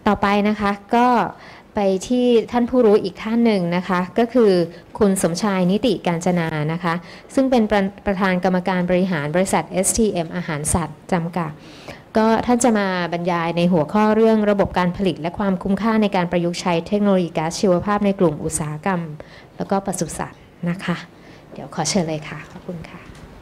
ต่อไปนะคะก็ไปที่ท่านผู้รู้อีกท่านหนึ่งนะคะก็คือคุณสมชายนิติกาญจนานะคะซึ่งเป็นประธานกรรมการบริหารบริษัท STM อาหารสัตว์จำกัดก็ท่านจะมาบรรยายในหัวข้อเรื่องระบบการผลิตและความคุ้มค่าในการประยุกต์ใช้เทคโนโลยีก๊าซชีวภาพในกลุ่มอุตสาหกรรมแล้วก็ปศุสัตว์นะคะเดี๋ยวขอเชิญเลยค่ะขอบคุณค่ะ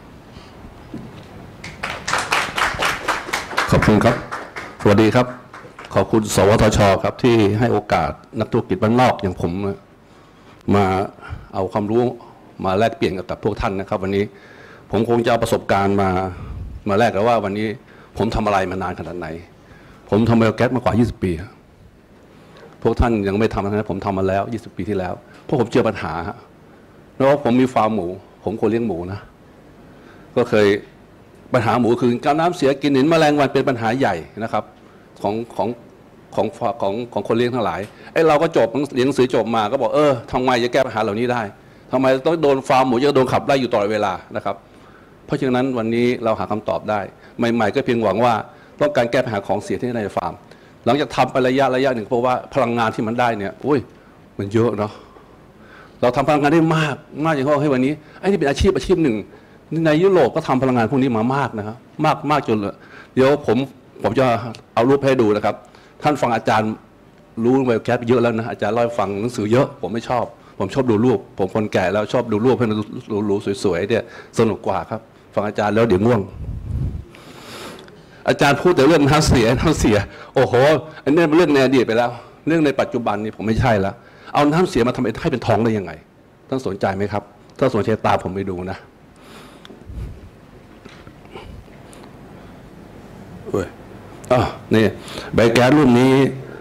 ขอบคุณครับสวัสดีครับขอบคุณสวทช.ครับที่ให้โอกาสนักธุรกิจบ้านนอกอย่างผมมาเอาความรู้มาแลกเปลี่ยนกับพวกท่านนะครับวันนี้ผมคงจะเอาประสบการณ์มาแลกกันว่าวันนี้ผมทำอะไรมานานขนาดไหนผมทำไบโอแก๊สมากว่า20 ปีพวกท่านยังไม่ทำนะผมทำมาแล้ว20 ปีที่แล้วเพราะผมเจอปัญหาแล้วผมมีฟาร์มหมูผมคนเลี้ยงหมูนะก็เคยปัญหาหมูคือการน้ำเสียกินหินแมลงวันเป็นปัญหาใหญ่นะครับของคนเลี้ยงทั้งหลายไอ้เราก็จบเรียนหนังสือจบมาก็บอกทำไมจะแก้ปัญหาเหล่านี้ได้ทำไมต้องโดนฟาร์มหมูจะโดนขับไล่อยู่ตลอดเวลานะครับเพราะฉะนั้นวันนี้เราหาคำตอบได้ใหม่ๆก็เพียงหวังว่าต้องการแก้ปัญหาของเสียที่ในฟาร์มหลังจากทำไประยะหนึ่งเพราะว่าพลังงานที่มันได้เนี่ยมันเยอะเนาะเราทำพลังงานได้มากอย่างที่ให้วันนี้ไอ้นี่เป็นอาชีพหนึ่งในยุโรปก็ทำพลังงานพวกนี้มามากนะครับมากจนเดี๋ยวผมจะเอารูปให้ดูนะครับท่านฟังอาจารย์รู้ไบโอแก๊สเยอะแล้วนะอาจารย์เล่าให้ฟังหนังสือเยอะผมไม่ชอบผมชอบดูรูปผมคนแก่แล้วชอบดูรูปให้มันรู้สวยๆเนี่ยสนุกกว่าครับฟังอาจารย์แล้วเดี๋ยวง่วงอาจารย์พูดแต่เรื่องน้ำเสียโอ้โหอันนี้เป็นเรื่องในอดีตไปแล้วเรื่องในปัจจุบันนี่ผมไม่ใช่แล้วเอาน้ำเสียมาทำให้เป็นทองได้ยังไงท่านสนใจไหมครับถ้าสนใจตามผมไปดูนะนี่ใบแก๊สรุ่นนี้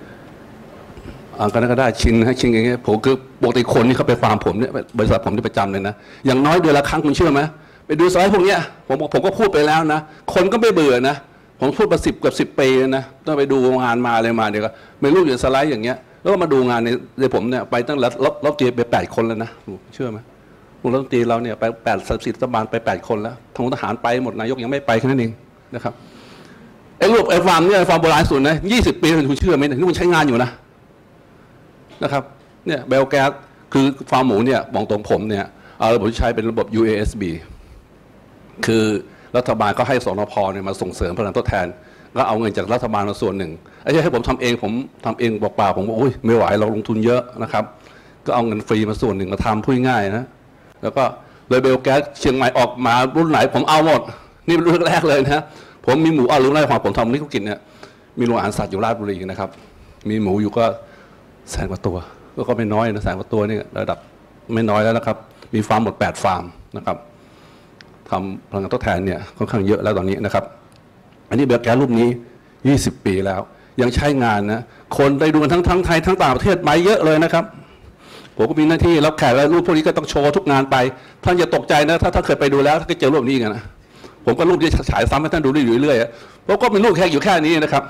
ก็ได้ชิงอย่างเงี้ยผมคือปกติคนนี่เขาไปฟาร์มผมเนี่ยบริษัทผมที่ประจำเลยนะอย่างน้อยเดือนละครั้งคุณเชื่อไหมไปดูสไลด์พวกเนี้ยผมก็พูดไปแล้วนะคนก็ไม่เบื่อนะผมพูดมาเกือบ10 ปีนะต้องไปดูงานมาอะไรมาเดี๋ยวก็ไม่รู้อยู่สไลด์อย่างเงี้ยแล้วก็มาดูงานในผมเนี่ยไปตั้งรอบตีไป8 คนแล้วนะเชื่อไหมวงรัฐมนตรีเราเนี่ยไป8 รัฐบาลไป8 คนแล้วทางทหารไปหมดนายกยังไม่ไปแค่นั้นเองนะครับไอ้ฟาร์มเนี่ยฟาร์มโบราณสุดนะ20 ปีคุณเชื่อไหมนี่มันใช้งานอยู่นะครับเนี่ยไบโอแก๊สคือฟาร์มหมูเนี่ยบอกตรงผมเนี่ยระบบที่ใช้เป็นระบบ UASB คือรัฐบาลก็ให้สนพเนี่ยมาส่งเสริมพลังทดแทนแล้วเอาเงินจากรัฐบาลมาส่วนหนึ่งไอ้ที่ให้ผมทำเองเปล่าผมบอกไม่ไหวเราลงทุนเยอะนะครับก็เอาเงินฟรีมาส่วนหนึ่งมาทำพูดง่ายนะแล้วก็เลยไบโอแก๊สเชียงใหม่ออกมารุ่นไหนผมเอาหมดนี่เป็นรุ่นแรกเลยนะผมมีหมูรู้ได้ความผมทำนี่เขากินเนี่ยมีโรงอาหารสัตว์อยู่ราชบุรีนะครับมีหมูอยู่ก็100,000 กว่าตัวก็ไม่น้อยนะ100,000 กว่าตัวนี่ระดับไม่น้อยแล้วนะครับมีฟาร์มหมด8 ฟาร์มนะครับทำพลังงานทดแทนเนี่ยค่อนข้างเยอะแล้วตอนนี้นะครับอันนี้ไบโอแก๊สรูปนี้20 ปีแล้วยังใช้งานนะคนได้ดูกันทั้งไทยทั้งต่างประเทศมาเยอะเลยนะครับผมก็มีหน้าที่รับแขกแล้วรูปพวกนี้ก็ต้องโชว์ทุกงานไปท่านอย่าตกใจนะถ้าเคยไปดูแล้วถ้าเจอรูปนี้กันนะผมก็รูปที่ฉายซ้ำให้ท่านดูเรื่อยๆเพราะก็เป็นรูปแค่อยู่แค่นี้นะครับ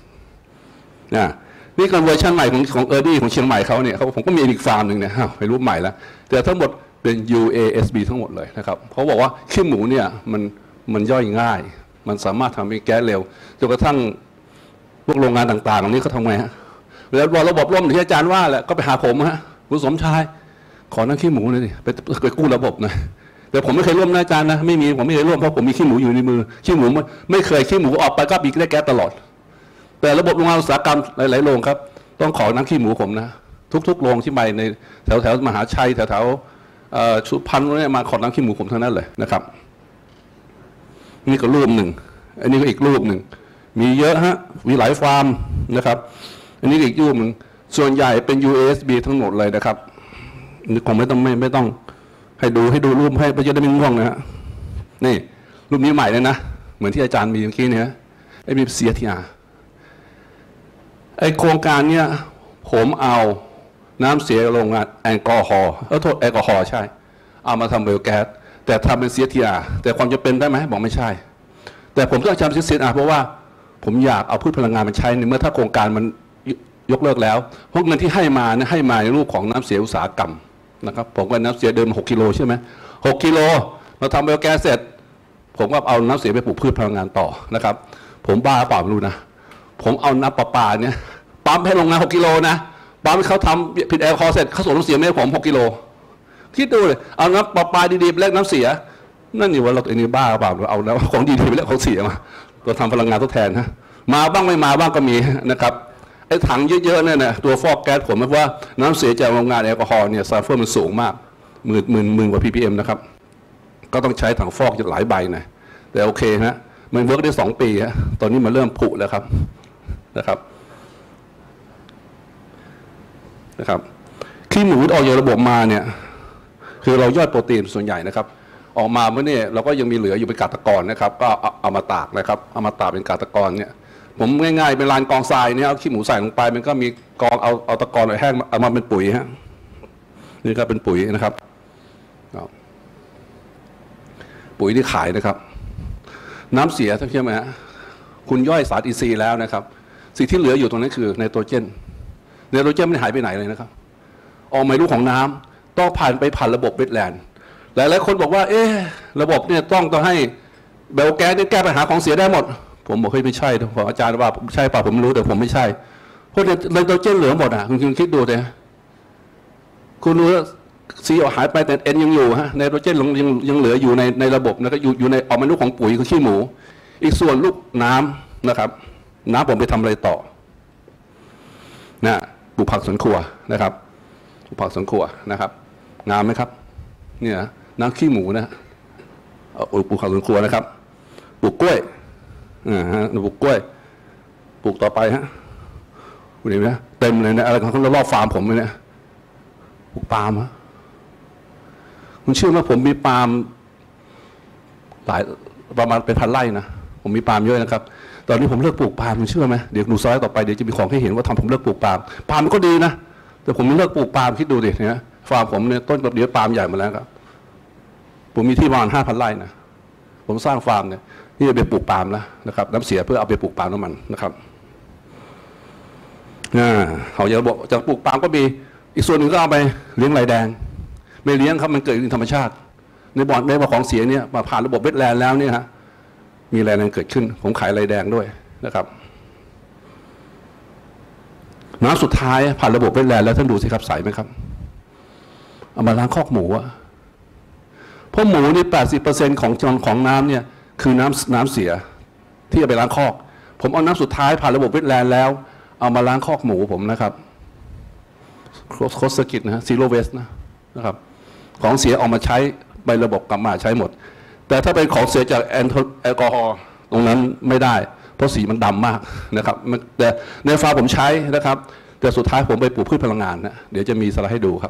นี่คือเวอร์ชันใหม่ของดี้ของเชียงใหม่เขาเนี่ยผมก็มีอีกฟาร์มหนึ่งเนี่ยไปรูปใหม่แล้วแต่ทั้งหมดเป็น UASB ทั้งหมดเลยนะครับเขาบอกว่าขี้หมูเนี่ยมันย่อยง่ายมันสามารถทำให้แก๊สเร็วจนกระทั่งพวกโรงงานต่างๆนี้เขาทำไงฮะแล้วระบบล่มที่อาจารย์ว่าแหละก็ไปหาผมฮะคุณสมชายขอนั่งขี้หมูเลยดิไปกู้ระบบหน่อยแต่ผมไม่เคยร่วมนะอาจารย์นะไม่มีผมไม่เคยร่วมเพราะผมมีขี้หมูอยู่ในมือขี้หมูไม่เคยขี้หมูออกไปก็มีได้แก๊สตลอดแต่ระบบโรงงานอุตสาหกรรมหลายๆโรงครับต้องขอน้ำขี้หมูผมนะทุกๆโรงที่ไปในแถวมหาชัยแถวชุดพันธุ์เนี่ยมาขอน้ำขี้หมูผมทั้งนั้นเลยนะครับนี่ก็รูปหนึ่งอันนี้ก็อีกรูปหนึ่งมีเยอะฮะมีหลายฟาร์มนะครับอันนี้อีกรูปหนึ่งส่วนใหญ่เป็น USB ทั้งหมดเลยนะครับนี่คงไม่ต้องให้ดูรูปให้จะได้ไม่ง่วงนะฮะนี่รูปนี้ใหม่เลยนะเหมือนที่อาจารย์มีเมื่อกี้เนี่ยไอ้มีCTRไอโครงการเนี้ยผมเอาน้ำเสียโรงงานแอลกอฮอล์โทษแอลกอฮอล์ใช่เอามาทำไบโอแก๊สแต่ทำเป็นCTRแต่ความจะเป็นได้ไหมบอกไม่ใช่แต่ผมต้องทำCTRเพราะว่าผมอยากเอาพืชพลังงานมาใช้ในเมื่อถ้าโครงการมันยกเลิกแล้วเพราะเงินที่ให้มาเนี่ยให้มาในรูปของน้ำเสียอุตสาหกรรมนะครับผมก็น้ำเสียเดิม6 กิโลใช่ไหม6 กิโลเราทำไบโอแก๊สเสร็จผมก็เอาน้ำเสียไปปลูกพืชพลังงานต่อนะครับผมบ้าเปล่าไม่รู้นะผมเอาน้ำประปาเนี่ยปั๊มให้โรงงาน6 กิโลนะปั๊มเขาทำผิดแอลกอฮอล์เสร็จเขาส่งน้ำเสียไม่ให้ผม6 กิโลคิดดูเลยเอาน้ำประปาดีๆไปแลกน้ำเสียนั่นนี่ว่าเราตัวนี้บ้าเปล่าเอาแล้วของดีๆไปแลกของเสียมาตัวทำพลังงานทดแทนนะมาบ้างไม่มาบ้างก็มีนะครับไอ้ถังเยอะๆเนี่ยนะตัวฟอกแก๊สผมเพราะว่าน้ำเสียจากโรงงานแอลกอฮอล์เนี่ยซัลเฟอร์มันสูงมากหมื่นกว่า ppm นะครับก็ต้องใช้ถังฟอกหลายใบนะแต่โอเคฮะมันเวิร์กได้2 ปีฮะตอนนี้มันเริ่มผุแล้วครับนะครับขี้หมูออกจากระบบมาเนี่ยคือเราย่อยโปรตีนส่วนใหญ่นะครับออกมาเมื่อเนี่ยเราก็ยังมีเหลืออยู่เป็นกากตะกอนนะครับก็เอามาตากนะครับเอามาตากเป็นกากตะกอนเนี่ยผมง่ายๆเป็นลานกองทรายเนี่ยเอาขี้หมูใส่ลงไปมันก็มีกองเอาตะกอนแห้งเอามาเป็นปุ๋ยฮะนี่ก็เป็นปุ๋ยนะครับปุ๋ยที่ขายนะครับน้ำเสียท่านเชื่อไหมฮะคุณย่อยสารอินทรีย์แล้วนะครับสิ่งที่เหลืออยู่ตรงนั้นคือไนโตรเจนไม่หายไปไหนเลยนะครับออกมาลูกของน้ำต้องผ่านระบบเวทแลนด์หลายคนบอกว่าระบบเนี่ยต้องให้ไบโอแก๊สแก้ปัญหาของเสียได้หมดผมบอกเฮ้ยไม่ใช่ผมอาจารย์ว่าใช่ป่ะผมรู้แต่ผมไม่ใช่เพราะไนโตรเจนเหลือหมดอ่ะคุณคิดดูเลยคุณรู้ซีหายไปแต่เอ็นยังอยู่ฮะไนโตรเจนยังเหลืออยู่ในระบบนะครับอยู่ในออกมาลูกของปุ๋ยคือขี้หมูอีกส่วนลูกน้ำนะครับน้ำผมไปทำอะไรต่อนะปลูกผักสวนครัวนะครับปลูกผักสวนครัวนะครับงามไหมครับเนี่ยน้ำขี้หมูนะปลูกผักสวนครัวนะครับปลูกกล้วยปลูกกล้วยปลูกต่อไปฮะคุณเห็นไหมเต็มเลยนะอะไรของเขารอบฟาร์มผมเลยเนี่ยปลูกปาล์มฮะคุณเชื่อไหมผมมีปาล์มหลายประมาณเป็น1,000 ไร่นะผมมีปาล์มเยอะนะครับตอนนี้ผมเลิกปลูกปาล์มคุณเชื่อไหมเดี๋ยวดูสไลด์ต่อไปเดี๋ยวจะมีของให้เห็นว่าทำผมเลิกปลูกปาล์มมันก็ดีนะแต่ผมเลิกปลูกปาล์มคิดดูดิเนี่ยฟาร์มผมเนี่ยต้นเดี๋ยวปาล์มใหญ่มาแล้วครับผมมีที่ประมาณ5,000 ไร่นะผมสร้างฟาร์มเนี่ยนี่จะไปปลูกปาล์มแล้วนะครับน้ำเสียเพื่อเอาไปปลูกปาล์มน้ำมันนะครับเขาจะบอกจากปลูกปาล์มก็มีอีกส่วนหนึ่งก็เอาไปเลี้ยงไรแดงไม่เลี้ยงครับมันเกิดในธรรมชาติในบ่อของเสียเนี่ยมาผ่านระบบเวทแลนด์แล้วเนี่ยฮะมีไรแดงเกิดขึ้นผมขายไรแดงด้วยนะครับน้ำสุดท้ายผ่านระบบเวทแลนด์แล้วท่านดูสิครับใสไหมครับเอามาล้างคอกหมูอะเพราะหมูนี่80%ของน้ำเนี่ยคือน้ำเสียที่จะไปล้างคอกผมเอาน้ำสุดท้ายผ่านระบบเวทแลนด์แล้วเอามาล้างคอกหมูผมนะครับโคสกิจนะซีโร่เวสนะครับของเสียออกมาใช้ไประบบกลับมาใช้หมดแต่ถ้าเป็นของเสียจากแอลกอฮอล์ตรงนั้นไม่ได้เพราะสีมันดำมากนะครับแต่ในฟาร์มผมใช้นะครับแต่สุดท้ายผมไปปลูกพืชพลังงานนะเดี๋ยวจะมีสไลด์ให้ดูครับ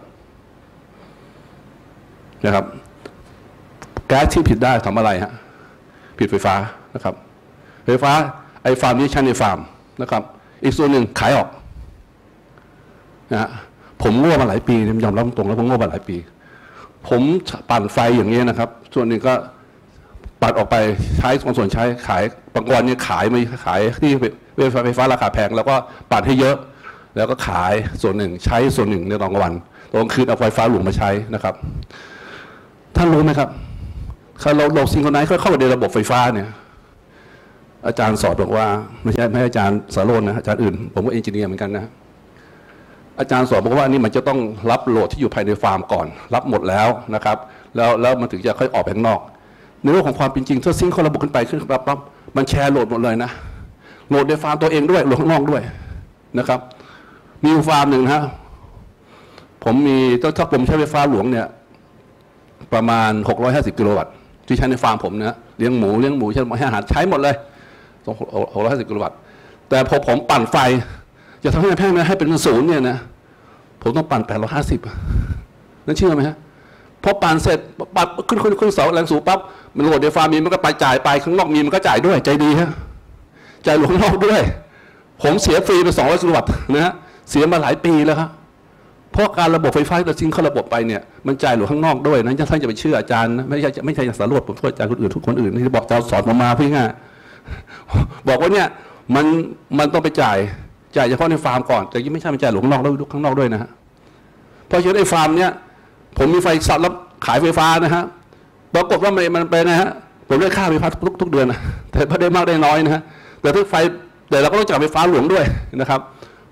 นะครับแก๊สที่ผิดได้ทำอะไรฮะผิดไฟฟ้านะครับไฟฟ้าไอ้ฟาร์มนี้ใช้ในฟาร์มนะครับอีกส่วนหนึ่งขายออกนะผมโง่มาหลายปียอมรับตรงแล้วผมโง่มาหลายปีผมปั่นไฟอย่างนี้นะครับส่วนหนึ่งก็ปัดออกไปใช้ส่วนใช้ขายบางวันเนี่ยขายไม่ขายที่ไฟฟ้าราคาแพงแล้วก็ปัดให้เยอะแล้วก็ขายส่วนหนึ่งใช้ส่วนหนึ่งในตอนกลางวันตอนกลางคืนเอาไฟฟ้าหลวงมาใช้นะครับท่านรู้ไหมครับเราซิงโครไนซ์เข้าไปในระบบไฟฟ้าเนี่ยอาจารย์สอนบอกว่าไม่ใช่อาจารย์สารโรจน์นะอาจารย์อื่นผมก็เอนจิเนียร์เหมือนกันนะอาจารย์สอนบอกว่าอันนี้มันจะต้องรับโหลดที่อยู่ภายในฟาร์มก่อนรับหมดแล้วนะครับแล้วมันถึงจะค่อยออกไปข้างนอกในโลกของความเป็นจริงถ้าซิงค์เข้าระบบขึ้นไปปั๊บมันแชร์โหลดหมดเลยนะโหลดในฟาร์มตัวเองด้วยโหลดข้างนอกด้วยนะครับมีฟาร์มหนึ่งฮะผมมีถ้าผมใช้ไฟฟ้าหลวงเนี่ยประมาณ650 กิโลวัตต์ที่ใช้ในฟาร์มผมนะเลี้ยงหมูใช้อาหารใช้หมดเลย650 กิโลวัตต์แต่พอผมปั่นไฟจะทำให้แพงนะให้เป็น0เนี่ยนะผมต้องปั่น850นั่นเชื่อไหมฮะพอปั่นเสร็จปั่นขึ้นเสาแรงสูงปั๊บมันโหลดในฟาร์มมีมันก็ไปจ่ายไปข้างนอกมีมันก็จ่ายด้วยใจดีฮะจ่ายหลวงนอกด้วยผมเสียฟรีไป200 กิโลวัตต์นะฮะเสียมาหลายปีแล้วครับเพราะการระบบไฟฟ้าเราซิงเข้าระบบไปเนี่ยมันจ่ายหลวงข้างนอกด้วยนะท่านจะไปเชื่ออาจารย์นะไม่ใช่สารโรจน์ผมโทษอาจารย์คนอื่นทุกคนอื่นที่บอกอาจารย์สอนมาพี่ง่ายบอกว่าเนี่ยมันต้องไปจ่ายเฉพาะในฟาร์มก่อนแต่ยังไม่ใช่มันจ่ายหลวงข้างนอกด้วยข้างนอกด้วยนะฮะเพราะฉะนั้นไอ้ฟาร์มเนี่ยผมมีไฟสัตว์รับขายไฟฟ้านะฮะปรากฏว่ามันไปนะฮะผมได้ค่าไฟฟ้าทุกเดือนนะแต่พอได้มากได้น้อยนะฮะแต่ถ้าไฟแต่เราก็ต้องจ่ายไฟฟ้าหลวงด้วยนะครับ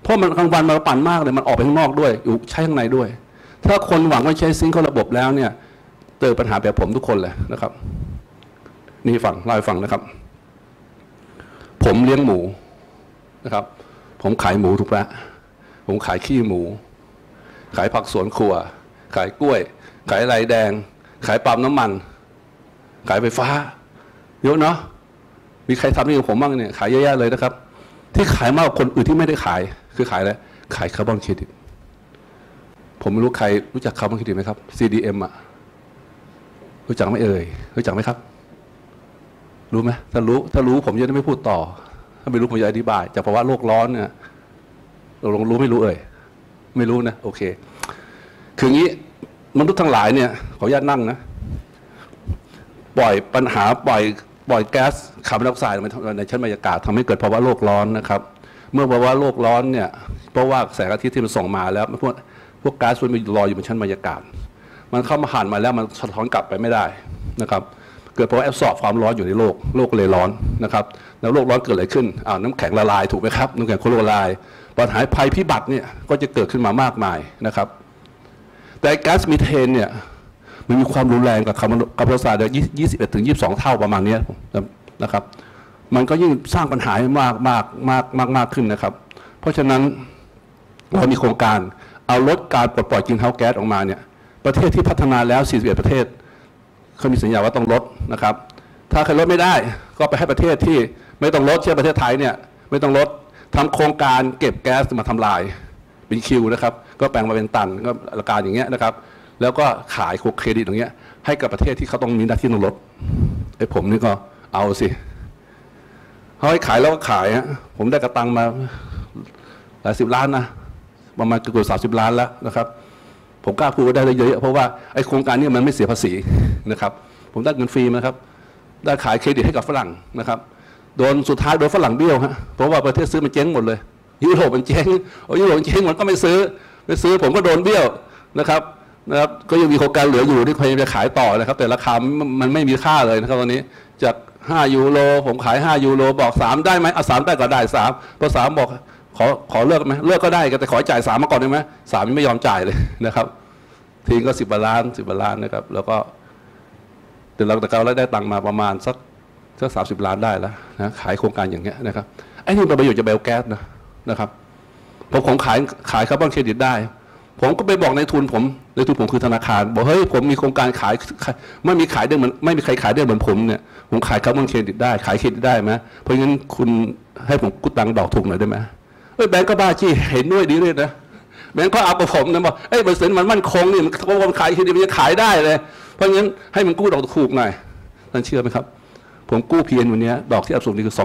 เพราะมันกลางวันมันปั่นมากเลยมันออกไปข้างนอกด้วยอยู่ใช้ข้างในด้วยถ้าคนหวังว่าใช้ซิงค์เข้าระบบแล้วเนี่ยเจอปัญหาแบบผมทุกคนเลยนะครับนี่ฟังเล่าให้ฟังนะครับผมเลี้ยงหมูนะครับผมขายหมูถูกแล้วผมขายขี้หมูขายผักสวนครัวขายกล้วยขายไรแดงขายปั๊มน้ำมันขายไฟฟ้าเยอะเนาะมีใครทำนี่กับผมบ้างเนี่ยขายเยอะๆเลยนะครับที่ขายมากกว่าคนอื่นที่ไม่ได้ขายคือขายอะไรขายคาร์บอนเครดิตผมไม่รู้ใครรู้จักคาร์บอนเครดิตไหมครับ CDM อ่ะรู้จักไหมเอ่ยรู้จักไหมครับรู้ไหมถ้ารู้ผมจะไม่พูดต่อถ้าไม่รู้ผมจะอธิบายจากภาวะโลกร้อนเนี่ยเราลองรู้ไม่รู้เอ่ยไม่รู้นะโอเคคืองี้มนุษย์ทั้งหลายเนี่ยขออนุญาตนั่งนะปล่อยปัญหาปล่อยแก๊สคาร์บอนไดออกไซด์ในชั้นบรรยากาศทำให้เกิดภาวะโลกร้อนนะครับเมื่อภาวะโลกร้อนเนี่ยเพราะว่าแสงอาทิตย์ที่มันส่องมาแล้วพวกก๊าซมันลอยอยู่บนชั้นบรรยากาศมันเข้ามาผ่านมาแล้วมันสะท้อนกลับไปไม่ได้นะครับเกิดภาวะแอบซอร์บความร้อนอยู่ในโลกเลยร้อนนะครับแล้วโลกร้อนเกิดอะไรขึ้นน้ำแข็งละลายถูกไหมครับน้ำแข็งละลายปัญหาภัยพิบัติเนี่ยก็จะเกิดขึ้นมามากมายนะครับแต่ก๊าซมีเทนเนี่ยมันมีความรุนแรงกับคาร์บอนไดออกไซด์21 ถึง 22 เท่าประมาณนี้นะครับมันก็ยิ่งสร้างปัญหามากขึ้นนะครับเพราะฉะนั้นเรามีโครงการเอาลดการปลดปล่อยกลิ่นเฮาแก๊สออกมาเนี่ยประเทศที่พัฒนาแล้ว41 ประเทศเขามีสัญญาว่าต้องลดนะครับถ้าใครลดไม่ได้ก็ไปให้ประเทศที่ไม่ต้องลดเช่นประเทศไทยเนี่ยไม่ต้องลดทำโครงการเก็บแก๊สมาทำลายเป็นคิวนะครับก็แปลงมาเป็นตันก็ราคาอย่างเงี้ยนะครับแล้วก็ขายเครดิตอย่างเงี้ยให้กับประเทศที่เขาต้องมีหน้าที่ต้องลดไอ้ผมนี่ก็เอาสิเขาให้ขายแล้วก็ขายฮะผมได้กระตังมาหลาย10 ล้านนะประมาณเกือบ30 ล้านแล้วนะครับผมกล้าพูดว่าได้เยอะเพราะว่าไอ้โครงการนี้มันไม่เสียภาษีนะครับผมได้เงินฟรีนะครับได้ขายเครดิตให้กับฝรั่งนะครับสุดท้ายโดนฝรั่งเบี้ยวฮะเพราะว่าประเทศซื้อมันเจ๊งหมดเลยยุโรปมันเจ๊งยุโรปเจ๊งมันก็ไม่ซื้อผมก็โดนเบี้ยวนะครับก็ยังมีโครงการเหลืออยู่ที่พยายามจะขายต่อนะครับแต่ราคามันไม่มีค่าเลยนะครับตอนนี้จาก5 ยูโรผมขาย5 ยูโรบอก3ได้ไหม3ได้ก็ได้3พอ3บอกขอเลิกไหมเลิกก็ได้แต่ขอจ่าย3มาก่อนได้ไหม3ยังไม่ยอมจ่ายเลยนะครับทีก็10 กว่าล้านนะครับแล้วก็แต่เราได้ตังค์มาประมาณสัก30 ล้านได้แล้วนะขายโครงการอย่างเงี้ยนะครับไอ้นี่เป็นประโยชน์จากเบลแก๊สนะครับผมขายคาร์บอนเครดิตได้ผมก็ไปบอกในทุนผมคือธนาคารบอกเฮ้ยผมมีโครงการขายไม่มีใครขายได้เหมือนผมเนี่ยผมขายคาร์บอนเครดิตได้ขายเครดิตได้ไหมเพราะงั้นคุณให้ผมกู้ตังค์ดอกถูกหน่อยได้ไหมแบงก์ก็บ้าจี้เห็นด้วยดีเลยนะแบงก์ก็เอากับผมนะบอกเปอร์เซ็นต์มันมั่นคงนี่มันขายเครดิตมันจะขายได้เลยเพราะงั้นให้มันกู้ดอกถูกหน่อยท่านเชื่อไหมครับผมกู้เพียนวันนี้ดอกที่อับสูงนี่คือ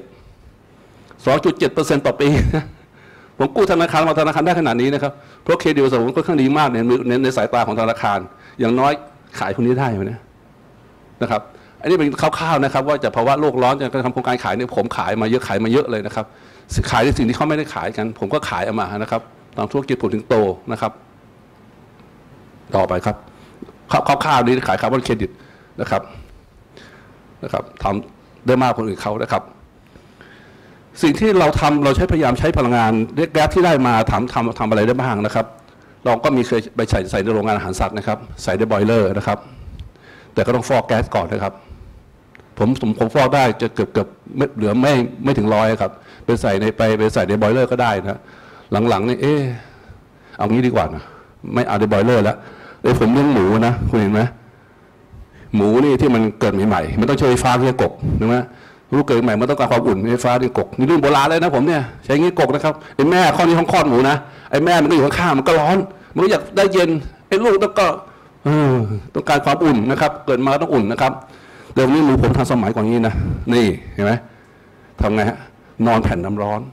2.7% ต่อปีผมกู้ธนาคารมาธนาคารได้ขนาดนี้นะครับเพราะเครดิตผมค่อนข้างดีมากในสายตาของธนาคารอย่างน้อยขายคนนี้ได้ไหมนะครับอันนี้เป็นคร่าวๆนะครับว่าจะภาวะโลกร้อนจะทำโครงการขายเนี่ยผมขายมาเยอะเลยนะครับขายในสิ่งที่เขาไม่ได้ขายกันผมก็ขายเอามานะครับตามธุรกิจผมถึงโตนะครับต่อไปครับคร่าวๆนี้ขายคาร์บอนเครดิตนะครับทำได้มากกว่าคนอื่นเขานะครับสิ่งที่เราพยายามใช้พลังงานแก๊สที่ได้มาทำอะไรได้บ้างนะครับเราก็เคยไปใส่ในโรงงานอาหารสัตว์นะครับใส่ในบอยเลอร์นะครับแต่ก็ต้องฟอกแก๊สก่อนนะครับผมฟอกได้จะเกือบเหลือไม่ถึง100ครับไปใส่ในบอยเลอร์ก็ได้นะหลังๆนี่เอางี้ดีกว่านะไม่เอาในบอยเลอร์แล้วผมเลี้ยงหมูนะคุณเห็นไหมหมูนี่ที่มันเกิดใหม่ๆมันต้องใช้ไฟฟ้าเพื่อกบถูกไหมรู้เกิดใหม่มันต้องการความอุ่นไฟฟ้าที่กกนี่รุ่นโบราณเลยนะผมเนี่ยใช้งี้กกนะครับไอ้แม่ข้อนี้ห้องคลอดหมูนะไอ้แม่มันก็อยู่ข้างๆมันก็ร้อนมันก็อยากได้เย็นไอ้ลูกต้องการความอุ่นนะครับเกิดมาต้องอุ่นนะครับเดี๋ยวนี้หมูผมทันสมัยกว่านี้นะนี่เห็นไหมทำไงฮะนอนแผ่นน้ำร้อน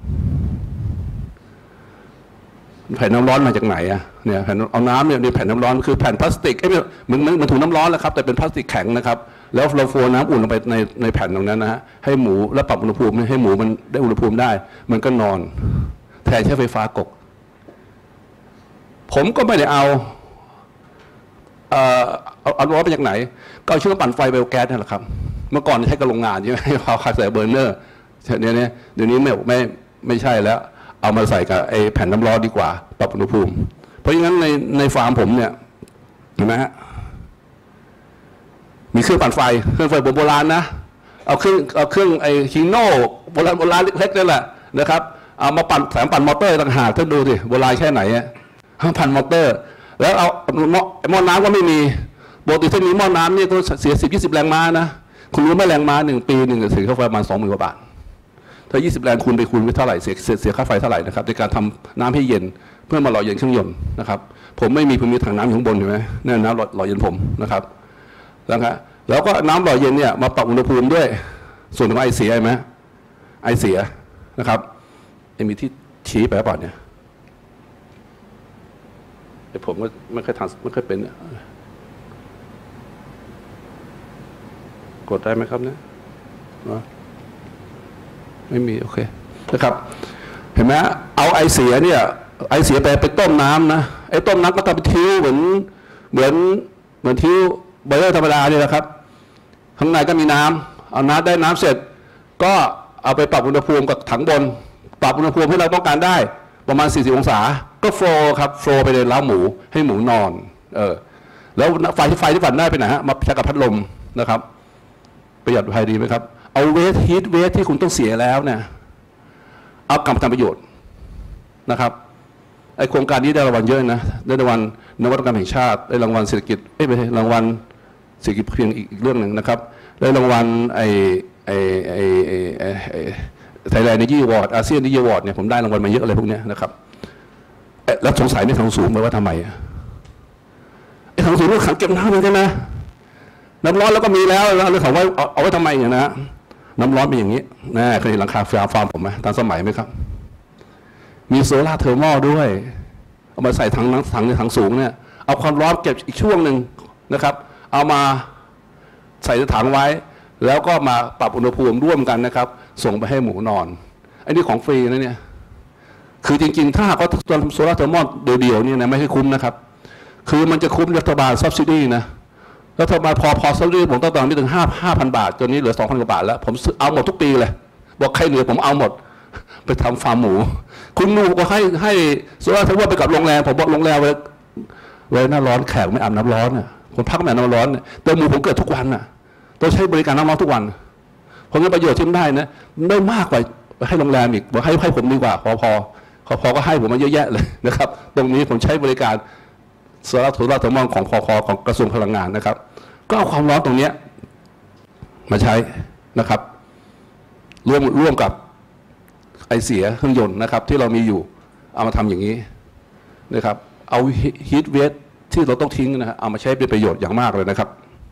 แผ่นน้ำร้อนมาจากไหนอะเนี่ยแผ่นเอาน้ำเนี่ยในแผ่นน้ำร้อนคือแผ่นพลาสติกมันถุงน้ำร้อนแหละครับแต่เป็นพลาสติกแข็งนะครับแล้วเราโฟน้ำอุ่นลงไปในแผ่นตรงนั้นนะฮะให้หมูแล้วปรับอุณหภูมิให้หมูมันได้อุณหภูมิได้มันก็นอนแทนใช้ไฟฟ้ากกผมก็ไม่ได้เอาร้อนไปจากไหนก็เอาเชื้อปั่นไฟไบโอแก๊สนั่นแหละครับเมื่อก่อนใช้กับโรงงานใช่ไหมเอาใส่เบอร์เนอร์เดี๋ยวนี้ไม่ใช่แล้วเอามาใส่กับไอ้แผ่นน้ำร้อนดีกว่าปรับอุณหภูมิเพราะงั้นในฟาร์มผมเนี่ยเห็นไหมฮะมีเครื่องปั่นไฟโบราณนะเอาเครื่องไอ้ฮิโน่โบราณเล็กๆนั่นแหละนะครับเอามาปั่นมอเตอร์ต่างหากท่านดูสิโบราณแค่ไหนปั่นมอเตอร์แล้วเอาหม้อน้ำก็ไม่มีปกติถ้ามีหม้อน้ำนี่ก็เสีย10-20 แรงม้านะคุณรู้ไหมแรงม้า1 ปีเสียค่าไฟประมาณ 20,000 กว่าบาทถ้า20 แรงคูณไปเท่าไหร่เสียค่าไฟเท่าไหร่นะครับในการทำน้ำให้เย็นเพื่อมาหล่อเย็นเครื่องยนต์นะครับผมไม่มีถังน้ำอยู่ข้างบนเห็นไหมนี่น้ำหล่อเย็นผมนะครับแล้วก็น้ำหล่อเย็นเนี่ยมาปรับอุณหภูมิด้วยส่วนของไอเสียไหมไอเสียนะครับมีที่ชี้ไปป่ะเนี่ยแต่ผมก็ไม่เคยเป็นกดได้ไหมครับเนี่ยไม่มีโอเคนะครับเห็นไหมเอาไอเสียเนี่ยไอเสียไปต้มน้ำนะไอต้มน้ำก็ทำเป็นทิ้วเหมือนทิ้วไบเลอร์ธรรมดาเนี่ยนะครับข้างในก็มีน้ำเอาได้น้ำเสร็จก็เอาไปปรับอุณหภูมิกับถังบนปรับอุณหภูมิให้เราต้องการได้ประมาณ40 องศาก็โฟล์ครับโฟล์ไปในเล้าหมูให้หมูนอนแล้วไฟที่ฝันได้ไปไหนฮะมาใช้กับพัดลมนะครับประหยัดไฟดีไหมครับเอาฮีทเวสที่คุณต้องเสียแล้วเนี่ยเอากลับมาทำประโยชน์นะครับไอโครงการนี้ได้รางวัลเยอะนะได้รางวัลนวัตกรรมแห่งชาติได้รางวัลเศรษฐกิจไม่ใช่รางวัลเศรษฐกิจเพียงอีกเรื่องหนึ่งนะครับได้รางวัลไทยแลนด์ในยี่วอร์ดอาเซียนในยี่วอร์ดเนี่ยผมได้รางวัลมาเยอะอะไรพวกนี้นะครับแล้วสงสัยในถังสูงไหมว่าทำไมไอถังสูงมันขังเก็บน้ำเหมือนกันนะน้ำร้อนแล้วก็มีแล้วเราถามว่าเอาไว้ทำไมอย่างนะน้ำร้อนเป็นอย่างนี้นะเคยเห็นหลังคาฟาร์มผมไหมตามสมัยไหมครับมีโซล่าเทอร์มอลด้วยเอามาใส่ถังสูงเนี่ยเอาความร้อนเก็บอีกช่วงหนึ่งนะครับเอามาใส่ในถังไว้แล้วก็มาปรับอุณหภูมิร่วมกันนะครับส่งไปให้หมูนอนไอ้นี่ของฟรีนะเนี่ยคือจริงๆถ้าก็โซล่าเทอร์มอลเดียวๆนี่นะไม่ใช่คุ้มนะครับคือมันจะคุ้มรัฐบาลซับซิดีนะรัฐบาลพอซับซิดีผมต้องไม่ถึง5,000 บาทจนนี้เหลือ 2,000 กว่าบาทแล้วผมเอาหมดทุกปีเลยบอกใครเหลือผมเอาหมดไปทำฟาร์มหมูคุณหมูก็ให้โซล่าเทอร์มอลไปกับโรงแรมผมบอกโรงแรมเวลาหน้าร้อนแขกไม่อาบน้ำร้อนน่ะคนพักไม่อาบน้ำร้อนเนี่ยแต่หมูผมเกิดทุกวันน่ะต้องใช้บริการน้ำร้อนทุกวันเพราะงั้นประโยชน์ที่ได้นะได้มากกว่าให้โรงแรมอีกบอกให้ผมดีกว่าพอก็ให้ผมมาเยอะแยะเลยนะครับตรงนี้ผมใช้บริการโซล่าเทอร์มอลของของกระทรวงพลังงานนะครับก็เอาความร้อนตรงนี้มาใช้นะครับร่วมกับไอเสียเครื่องยนต์นะครับที่เรามีอยู่เอามาทำอย่างนี้นะครับเอาฮีทเวสที่เราต้องทิ้งนะฮะเอามาใช้เป็นประโยชน์อย่างมากเลยนะครับ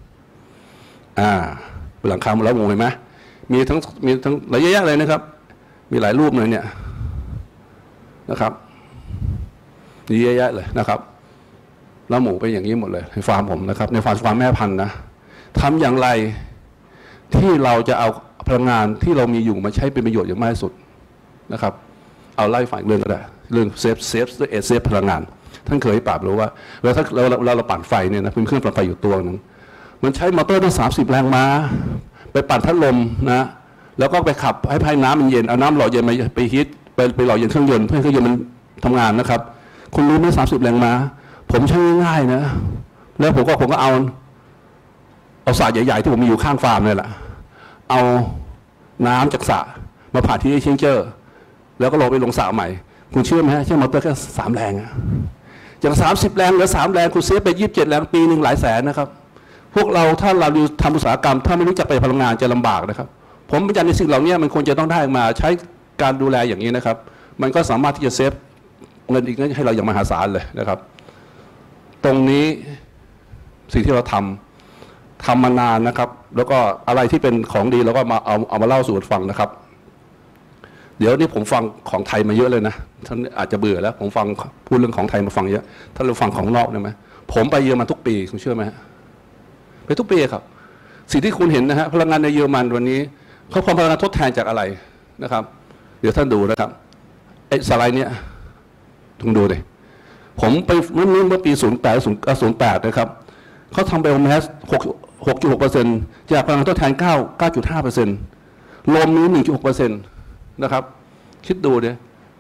หลังคาแล้วมองเห็นไหมมีทั้งหลายแยะเลยนะครับมีหลายรูปเลยเนี่ยนะครับมีเยอะแยะเลยนะครับแล้วหมูเป็นอย่างนี้หมดเลยในฟาร์มผมนะครับในฟาร์มแม่พันธุ์นะทำอย่างไรที่เราจะเอาพลังงานที่เรามีอยู่มาใช้เป็นประโยชน์อย่างมากที่สุดนะครับเอาไล่ฝ่ายเรื่องก็ได้เรื่องเซฟด้วยเซฟพลังงานท่านเคยปราบรู้ว่าแล้วถ้าเราปั่นไฟเนี่ยนะเป็นเครื่องปั่นไฟอยู่ตัวนึงมันใช้มอเตอร์ตั้ง30 แรงม้าไปปั่นพัดลมนะแล้วก็ไปขับให้น้ำมันเย็นเอาน้ำหล่อเย็นมาไปฮีทไปหล่อเย็นเครื่องยนต์เพื่อให้เครื่องยนต์มันทำงานนะครับคุณรู้ไหม30 แรงม้าผมใช้ง่ายๆนะแล้วผมก็เอาสระใหญ่ๆที่ผมมีอยู่ข้างฟาร์มนี่แหละเอาน้ำจากสระมาผ่านที่เชงเจอร์แล้วก็ลงไปลงสระใหม่คุณเชื่อไหมฮะใช้มอเตอร์แค่3 แรงจาก30 แรงเหลือ3 แรงคุณเซฟไป27 แรงปีหนึ่งหลายแสนนะครับพวกเราถ้าเราทำอุตสาหกรรมถ้าไม่รู้จักไปพลังงานจะลำบากนะครับผมประจันในสิ่งเหล่านี้มันควรจะต้องได้มาใช้การดูแลอย่างนี้นะครับมันก็สามารถที่จะเซฟเงินอีกนั้นให้เราอย่างมหาศาลเลยนะครับตรงนี้สิ่งที่เราทำมานานนะครับแล้วก็อะไรที่เป็นของดีเราก็มาเอามาเล่าสู่กันฟังนะครับเดี๋ยวนี้ผมฟังของไทยมาเยอะเลยนะท่านอาจจะเบื่อแล้วผมฟังพูดเรื่องของไทยมาฟังเยอะถ้าเราฟังของนอกได้ไหมผมไปเยอรมันทุกปีคุณเชื่อไหมไปทุกปีครับสิ่งที่คุณเห็นนะฮะพลังงานในเยอรมันวันนี้เขาความพลังงานทดแทนจากอะไรนะครับเดี๋ยวท่านดูนะครับไอ้สไลด์เนี้ยต้องดูเลยผมไปเมื่อปี08นะครับเขาทำไบโอแมส 6.6% จากพลังงานทดแทน 9.5% ลมนี้ 1.6% นะครับคิดดูเนี่ย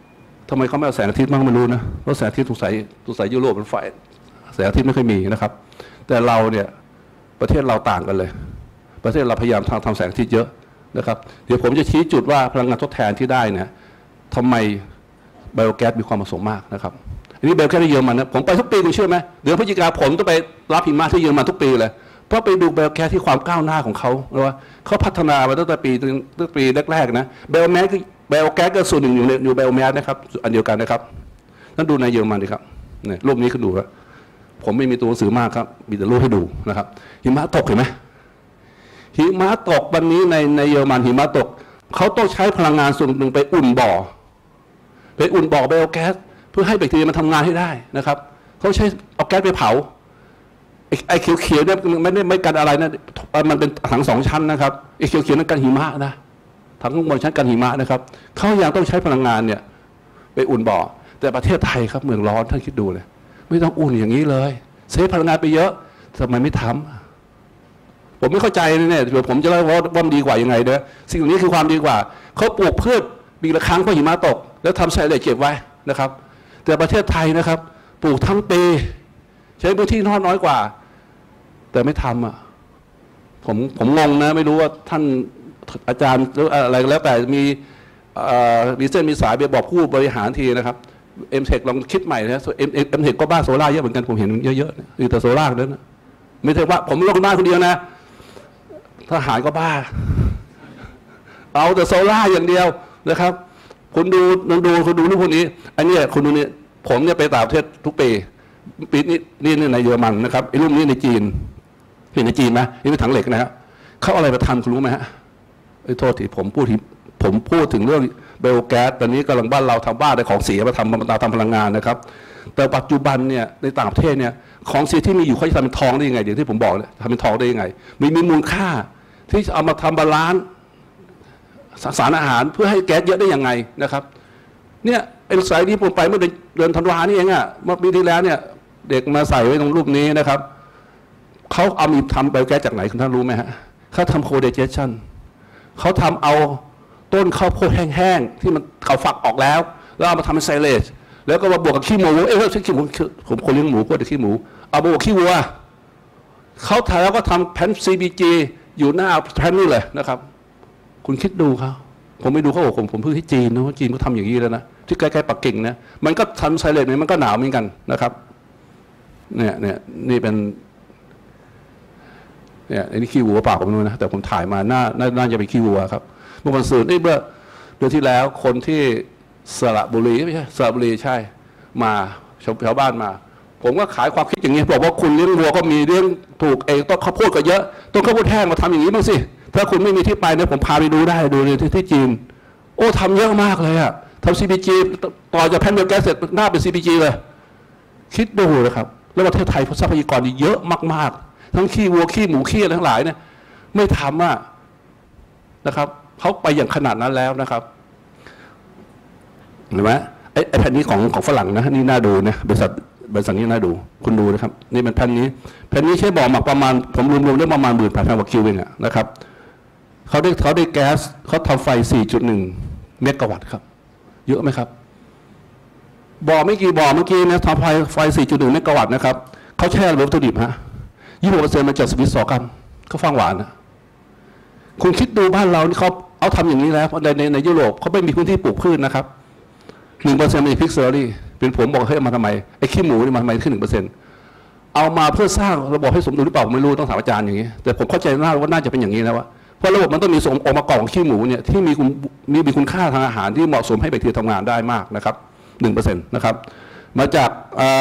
ทำไมเขาไม่เอาแสงอาทิตย์บ้างไม่รู้นะเพราะแสงอาทิตย์สงสัยยุโรปเป็นไฟแสงอาทิตย์ไม่ค่อยมีนะครับแต่เราเนี่ยประเทศเราต่างกันเลยประเทศเราพยายามทำแสงอาทิตย์เยอะนะครับเดี๋ยวผมจะชี้จุดว่าพลังงานทดแทนที่ได้เนี่ยทำไมไบโอแก๊สมีความเหมาะสมมากนะครับอันนี้ไบโอแก๊สที่เยอรมันนะผมไปทุกปีคุณเชื่อไหมเดือนพฤศจิกาผมต้องไปรับหิมะที่เยอรมันทุกปีเลยเพราะไปดูไบโอแก๊สที่ความก้าวหน้าของเขาว่าเขาพัฒนามาตั้งแต่ปีแรกๆนะไบโอแก๊สก็ส่วนหนึ่งอยู่ไบโอแมสนะครับอันเดียวกันนะครับนั่นดูในเยอรมันดิครับเนี่ยรูปนี้คุณดูครับผมไม่มีตัวหนังสือมากครับมีแต่รูปให้ดูนะครับหิมะตกเห็นไหมหิมะตกวันนี้ในเยอรมันหิมะตกเขาต้องใช้พลังงานส่วนหนึ่งไปอุ่นบ่อไบโอแก๊สเพื่อให้แบคทีเรียมันทำงานให้ได้นะครับเขาใช้เอาแก๊สไปเผาไอ้เขียวๆเนี่ยไม่กันอะไรนะมันเป็นถัง2 ชั้นนะครับไอ้เขียวๆนั้นกันหิมะนะถังข้างบนชั้นกันหิมะนะครับเขายังต้องใช้พลังงานเนี่ยไปอุ่นบ่อแต่ประเทศไทยครับเมืองร้อนท่านคิดดูเลยไม่ต้องอุ่นอย่างนี้เลยเซฟพลังงานไปเยอะทำไมไม่ทำผมไม่เข้าใจเนี่ยเดี๋ยวผมจะเล่าว่ามันดีกว่ายังไงเด้อสิ่งนี้คือความดีกว่าเขาปลูกพืชปีละครั้งเพราะหิมะตกแล้วทำไซเลจเก็บไว้นะครับแต่ประเทศไทยนะครับปลูกทั้งปีใช้พื้นที่น้อยกว่าแต่ไม่ทำอ่ะผมงงนะไม่รู้ว่าท่านอาจารย์หรืออะไรแล้วแต่มีเส้นมีสายไปบอกผู้บริหารทีนะครับเลองคิดใหม่นะเทคก็บ้าโซล่าเยอะเหมือนกันผมเห็นเยอะๆนี่แต่โซล่านั้นนะไม่ใช่ว่าผมลงบ้านคนเดียวนะทหารก็บ้าเอาแต่โซล่าอย่างเดียวนะครับคุณดูรูปพวกนี้อันนี้คุณดูนี่ผมเนี่ยไปต่างประเทศทุกปีนี่ในเยอรมันนะครับไอ้รูปนี้ในจีนเห็นในจีนไหมนี่เป็นถังเหล็กนะฮะเขาอะไรมาทำคุณรู้ไหมฮะโทษทีผมพูดถึงเรื่องไบโอแก๊สตอนนี้กำลังบ้านเราทำบ้านได้ของเสียมาทำพลังงานนะครับแต่ปัจจุบันเนี่ยในต่างประเทศเนี่ยของเสียที่มีอยู่เขาจะทำเป็นทองได้ยังไงอย่างที่ผมบอกเลยทำเป็นทองได้ยังไงมีมูลค่าที่จะเอามาทำบาลานซ์สารอาหารเพื่อให้แก๊สเยอะได้ยังไงนะครับเนี่ยไอ้สายที่ผมไปเมื่อเดือนธันวานี่เองอ่ะเมื่อปีที่แล้วเนี่ยเด็กมาใส่ไว้ตรงรูปนี้นะครับเขาเอามีทำไบโอแก๊สจากไหนคุณท่านรู้ไหมฮะเขาทำโคเดเจชันเขาทำเอาต้นข้าวโพดแห้งๆที่มันเขาฝักออกแล้วเอามาทำเป็นไซเลจแล้วก็มาบวกกับขี้หมูใช่ขี้หมูผมคนเลี้ยงหมูพูดแต่ขี้หมูเอาบวกขี้วัวเขาถ่ายแล้วก็ทำแผ่น CBG อยู่หน้าแผ่นนี่เลยนะครับคุณคิดดูครับผมไม่ดูเขาบอกผมเพิ่งที่จีนนะจีนเขาทำอย่างนี้แล้วนะที่ใกล้ๆปักกิ่งนะมันก็ทำไซเลจมันก็หนาวเหมือนกันนะครับเนี่ยนี่เป็นเนี่ยอันนี้ขี้วัวเปล่าผมไม่รู้นะแต่ผมถ่ายมาน่าจะเป็นขี้วัวครับเมื่อวันศุกร์นี่เมื่อเดือนที่แล้วคนที่สระบุรีไม่ใช่สระบุรีใช่มาชาวบ้านมาผมก็ขายความคิดอย่างนี้บอกว่าคุณเลี้ยงวัวก็มีเลี้ยงถูกเองต้นข้าวโพดก็เยอะต้นข้าวโพดแห้งมาทำอย่างนี้บ้างสิถ้าคุณไม่มีที่ไปเนี่ยผมพาไปดูได้ดูในที่จีนโอ้ทำเยอะมากเลยอะทำ CPG ต่อจากแผ่นไบโอแก๊สเสร็จหน้าเป็น CPG เลยคิดดูนะครับแล้วประเทศไทยทรัพยากรเยอะมากๆทั้งขี้วัวขี้หมูขี้อะไรทั้งหลายเนี่ยไม่ทำอะนะครับเขาไปอย่างขนาดนั้นแล้วนะครับเห็นไหมไอ้แผ่นนี้ของฝรั่งนะนี่น่าดูนะบริษัทนี้น่าดูคุณดูนะครับนี่เป็นแผ่นนี้ใช้บ่อหมักประมาณผมรวมได้ประมาณ18,000 กว่าคิวเองนะครับเขาได้แก๊สเขาทำไฟ 4.1 เมกะวัตต์ครับเยอะไหมครับบ่อไม่กี่บ่อเมื่อกี้นะทำไฟ 4.1 เมกะวัตต์นะครับเขาแช่ระบบวัตถุดิบฮะ 26% มาจากสวิตซอร์กัมเขาฟังหวานนะคุณคิดดูบ้านเรานี่เขาเอาทำอย่างนี้แล้วในยุโรปเขาไม่มีพื้นที่ปลูกพืชนะครับ 1% เป็นพิกเซอรี่เป็นผมบอกให้มาทำไมไอ้ขี้หมูนี่มาทำไมขึ้น 1% เอามาเพื่อสร้างระบบให้สมดุลหรือเปล่าผมไม่รู้ต้องถามอาจารย์อย่างนี้แต่ผมเข้าใจว่าน่าจะเป็นอย่างนี้แล้วว่าเพราะระบบมันต้องมีองค์ประกอบของขี้หมูเนี่ยที่มีคุณค่าทางอาหารที่เหมาะสมให้แบคทีเรียทำงานได้มากนะครับ 1% นะครับมาจาก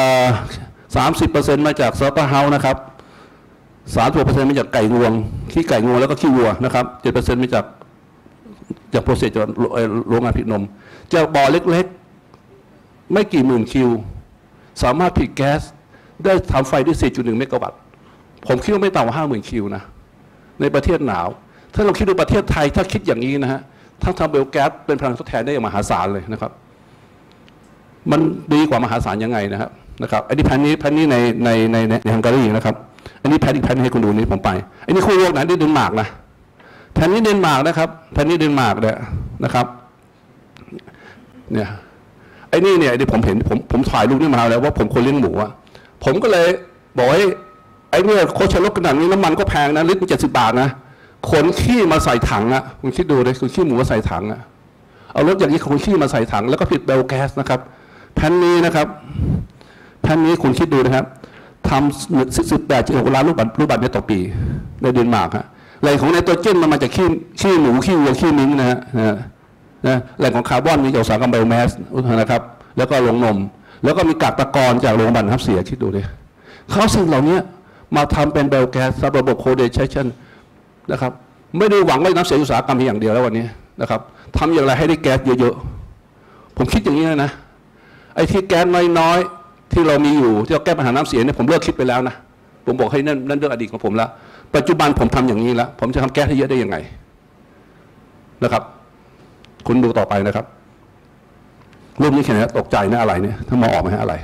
30% มาจากซอฟต์เฮาส์นะครับ36% มาจากไก่งวงขี้ไก่งวงแล้วก็ขี้วัวนะครับ 7% มาจากโปรเซสจากโรงงานผลิตนมจากบ่อเล็กๆไม่กี่หมื่นคิวสามารถผลิตแก๊สได้ทำไฟได้ 4.1 เมกะวัตต์ผมคิดว่าไม่ต่ำกว่า 50,000 คิวนะในประเทศหนาวถ้าเราคิดดูประเทศไทยถ้าคิดอย่างนี้นะฮะทั้งทำไบโอแก๊สเป็นพลังทดแทนได้อย่างมหาศาลเลยนะครับมันดีกว่ามหาศาลยังไงนะครับอันนี้แผ่นนี้ในฮังการีนะครับอันนี้แผ่นอีกแผ่นให้คุณดูนี่ผมไปอันนี้คู่โลกนะที่เดนมาร์กนะแผ่นนี้เดนมาร์กนะครับแผ่นนี้เดนมาร์กเนี่ยนะครับเนี่ยไอ้นี่เนี่ยที่ผมเห็นผมถ่ายรูปนี่มาแล้วว่าผมคนเลี้ยงหมูอะผมก็เลยบอกไอ้เนี่ยโคชรถขนาดนี้น้ำมันก็แพงนะลิตร70 บาทนะขนขี้มาใส่ถังอะคุณคิดดูเลยคุณขี้หมูมาใส่ถังอะเอารถอย่างนี้ขนขี้มาใส่ถังแล้วก็ผิดเบลแก๊สนะครับแผ่นนี้นะครับแผ่นนี้คุณคิดดูนะครับทำ18.6 ล้านลูกบาศก์เมตรต่อปีในเดนมาร์กฮะแหล่งของไนโตรเจนมันมาจากขี้หมูขี้วัวขี้มิ้งนะฮะแหล่งของคาร์บอนมีจากอุตสาหกรรมไบโอแมสนะครับแล้วก็โรงนมแล้วก็มีกากตะกอนจากโรงพยาบาลน้ำเสียคิดดูดิเขาสิ่งเหล่านี้มาทำเป็นไบโอแก๊สระบบโคเดชันนะครับไม่ได้หวังว่าน้ำเสียอุตสาหกรรมเพียงอย่างเดียวแล้ววันนี้นะครับทำอย่างไรให้ได้แก๊สเยอะๆผมคิดอย่างนี้นะไอ้ที่แก๊สน้อยๆที่เรามีอยู่ที่เราแก้ปัญหาน้ำเสียเนี่ยผมเลิกคิดไปแล้วนะผมบอกให้นั่นเรื่องอดีตของผมแล้วปัจจุบันผมทำอย่างนี้แล้วผมจะทำแก๊สให้เยอะได้ยังไงนะครับคุณดูต่อไปนะครับรูปนี้แค่ไหนตกใจนะอะไรเนี่ยถ้ามองออกไหมอะไร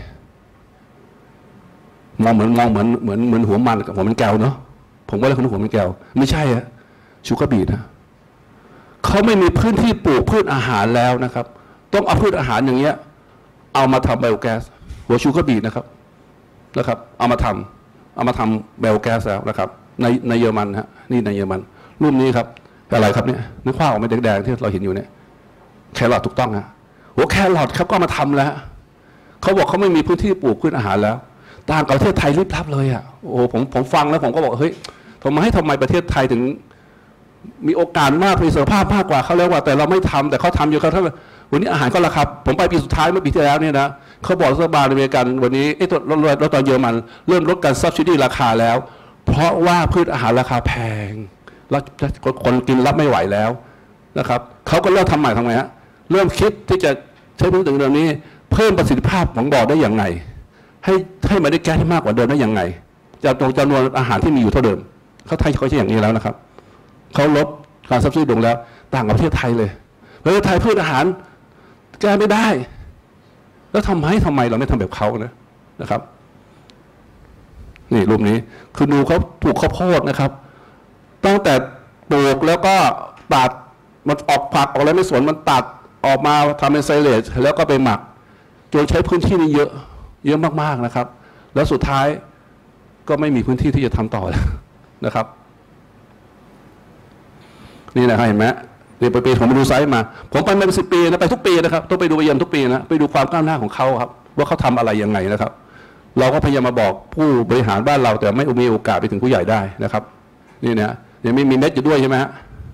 มองเหมือนหัวมันกับหัวมันแก้วเนาะผมก็เลยคนหัวมันแก้วไม่ใช่อะชูการ์บีทนะเขาไม่มีพื้นที่ปลูกพืชอาหารแล้วนะครับต้องเอาพืชอาหารอย่างเงี้ยเอามาทำไบโอแก๊สหัวชูการ์บีทนะครับเอามาทำไบโอแก๊สแล้วนะครับในเยอรมันฮะนี่ในเยอรมันรูปนี้ครับอะไรครับเนี่ยนึกภาพออกไหมแดงๆที่เราเห็นอยู่เนี่ยแครอทถูกต้องฮะหัวแครอทเขาก็มาทำแล้วเขาบอกเขาไม่มีพื้นที่ปลูกพืชอาหารแล้วต่างกับประเทศไทยรีบรับเลยอ่ะโอ้ผมฟังแล้วผมก็บอกเฮ้ยทำไมประเทศไทยถึงมีโอกาสมากมีเสรีภาพมากกว่าเขาแล้วว่าแต่เราไม่ทำแต่เขาทำอยู่เขาทั้งวันนี้อาหารก็ราคาผมไปปีสุดท้ายเมื่อปีที่แล้วเนี่ยนะเขาบอกรัฐบาลอเมริกันวันนี้รถตอนเยอรมันเริ่มลดการซับซิดีราคาแล้วเพราะว่าพืชอาหารราคาแพงแล้วคนกินรับไม่ไหวแล้วนะครับเขาก็เริ่มทำใหม่ทำไงฮะเริ่มคิดที่จะใช้พื้นที่เรื่องนี้เพิ่มประสิทธิภาพของบ่อได้อย่างไรให้มันได้แก๊สที่มากกว่าเดิมได้อย่างไรจากจำนวนอาหารที่มีอยู่เท่าเดิมเขาใช้อย่างนี้แล้วนะครับเขาลดการซับซิดีลงแล้วต่างกับประเทศไทยเลยประเทศไทยพืชอาหารแก้ไม่ได้แล้วทำไมเราไม่ทำแบบเขานะครับนี่รูปนี้คือดูเขาปลูกข้าวโพดนะครับตั้งแต่ปลูกแล้วก็ตัดมันออกผักออกอะไรไม่สวนมันตัดออกมาทำเป็นไซเลจแล้วก็ไปหมักจนใช้พื้นที่นี่เยอะมากๆนะครับแล้วสุดท้ายก็ไม่มีพื้นที่ที่จะทำต่อแล้วนะครับนี่นะครับเห็นไหมปีผมไปดูไซต์มาผมไปเป็น10 ปีนะไปทุกปีนะครับต้องไปดูเยี่ยมทุกปีนะไปดูความก้าวหน้าของเขาครับว่าเขาทำอะไรยังไงนะครับเราก็พยายามมาบอกผู้บริหารบ้านเราแต่ไม่มีโอกาสไปถึงผู้ใหญ่ได้นะครับนี่นะยังไม่มีเน็ตอยู่ด้วยใช่ไหมฮะ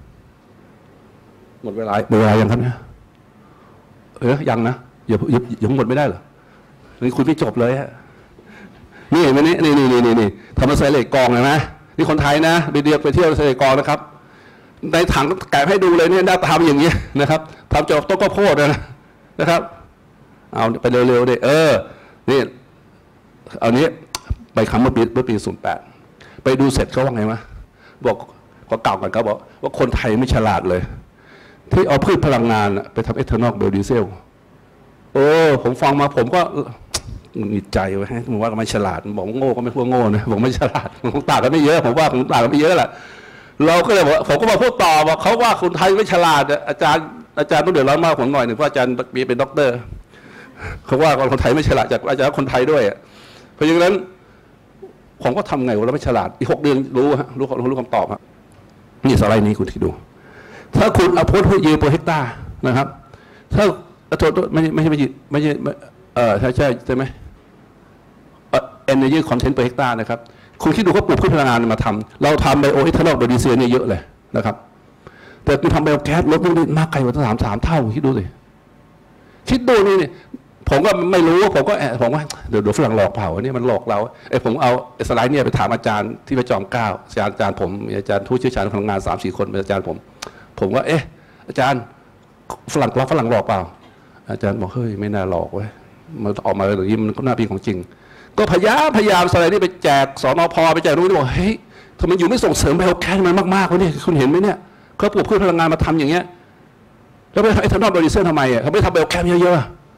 หมดเวลายังครับเนี่ยยังนะอย่าหมดไม่ได้เหรอนี่คุยไม่จบเลยฮะนี่เห็นไหมนี่ทำมาใส่เหล็กกองเลยนะนี่คนไทยนะเดียวไปเที่ยวใส่เหล็กกองนะครับในถังแกะให้ดูเลยเนี่ยหน้าตาเป็นอย่างนี้นะครับทำจากต้นข้าวโพดนะครับเอาไปเร็วๆดินี่เอานี้ไปคำเมื่อปี08ไปดูเสร็จเขาว่าไงวะบอกก็เก่ากันเขาบอกว่าคนไทยไม่ฉลาดเลยที่เอาพืชพลังงานไปทำเอทานอลไบโอดีเซลผมฟังมาผมก็มีใจไว้ให้ผมว่ามันฉลาดบอกโง่ก็ไม่พูดโง่นะบอกไม่ฉลาดผมต่างกันไม่เยอะผมว่าผมต่างกันไม่เยอะแหละเราก็เลยบอกผมก็มาพูดต่อบอกเขาว่าคนไทยไม่ฉลาดอาจารย์ต้องเดือดร้อนมากผมหน่อยหนึ่งเพราะอาจารย์เป็นด็อกเตอร์เขาว่าคนไทยไม่ฉลาดจากอาจารย์คนไทยด้วยเพราะอย่างนั้นผมก็ทำไงวะเราไม่ฉลาดอีก6 เดือนรู้คำตอบครับนี่สไลด์นี้คุณคิดดูถ้าคุณเอาโพสต์ยืนเปอร์เฮกตาร์นะครับถ้าไม่ใช่ใช่ไหมenergy content per hectare นะครับคุณคิดดูเขาปลูกพืชพลังงานมาทำเราทำไบโอเอทานอลไบโอดีเซลเนี่ยเยอะเลยนะครับแต่คุณทำไบโอแก๊สลดลงได้มากไกลกว่า3 เท่าคิดดูสิคิดดูนี่ผมก็ไม่รู้ผมว่าเดี๋ยวฝรั่งหลอกเปล่าเนี่ยมันหลอกเราผมเอาสไลด์เนี่ยไปถามอาจารย์ที่พระจอมเกล้าอาจารย์ผมมีอาจารย์ผู้เชี่ยวชาญพลังงาน3-4 คนเป็นอาจารย์ผมว่าอาจารย์ฝรั่งหลอกเปล่าอาจารย์บอกเฮ้ยไม่น่าหลอกเว้ยมันออกมาอย่างนี้มันก็น่าเป็นของจริงก็พยายามสไลด์นี่ไปแจกสนพไปแจกนู้นบอกเฮ้ยทำไมอยู่ไม่ส่งเสริมไบโอแก๊สมันมากๆวะเนี่ยคุณเห็นไหมเนี่ยเขาปลูกพืชพลังงานมาทำอย่างเงี้ยแล้วไปทำเอทานอลไบโอดีเซลทำไมเขาไม่ทำไบโอแก๊สเยอะ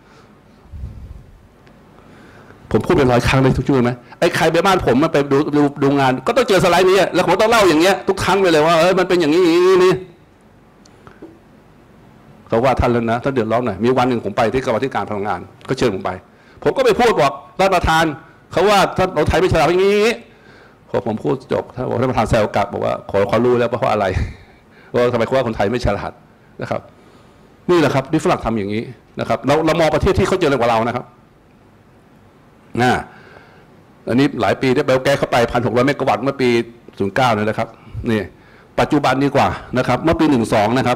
ๆผมพูดเป็น100 ครั้งเลยทุกช่วงไหมใครไปบ้านผมมาไปดูงานก็ต้องเจอสไลด์นี้แล้วผมต้องเล่าอย่างเงี้ยทุกครั้งไปเลยว่ามันเป็นอย่างนี้นี่เขาว่าท่านแล้วนะท่านเดือดร้อนหน่อยมีวันหนึ่งผมไปที่กรรมาธิการพลังงานก็เชิญผมไปผมก็ไปพูดบอกท่านประธานเขาว่าท่านเราไทยไม่ฉลาดอย่างนี้พอผมพูดจบท่านบอกท่านประธานแซวกลับบอกว่าขอรู้แล้วเพราะอะไรว่าทำไมเขาว่าคนไทยไม่ฉลาดนะครับนี่แหละครับที่ฝรั่งทำอย่างนี้นะครับเรามองประเทศที่เขาเจริญกว่าเรานะครับอันนี้หลายปีได้เบลแก้เข้าไป1,600 เมกะวัตต์เมื่อปี09เนี่ยนะครับนี่ปัจจุบันดีกว่านะครับเมื่อปี12นะครับ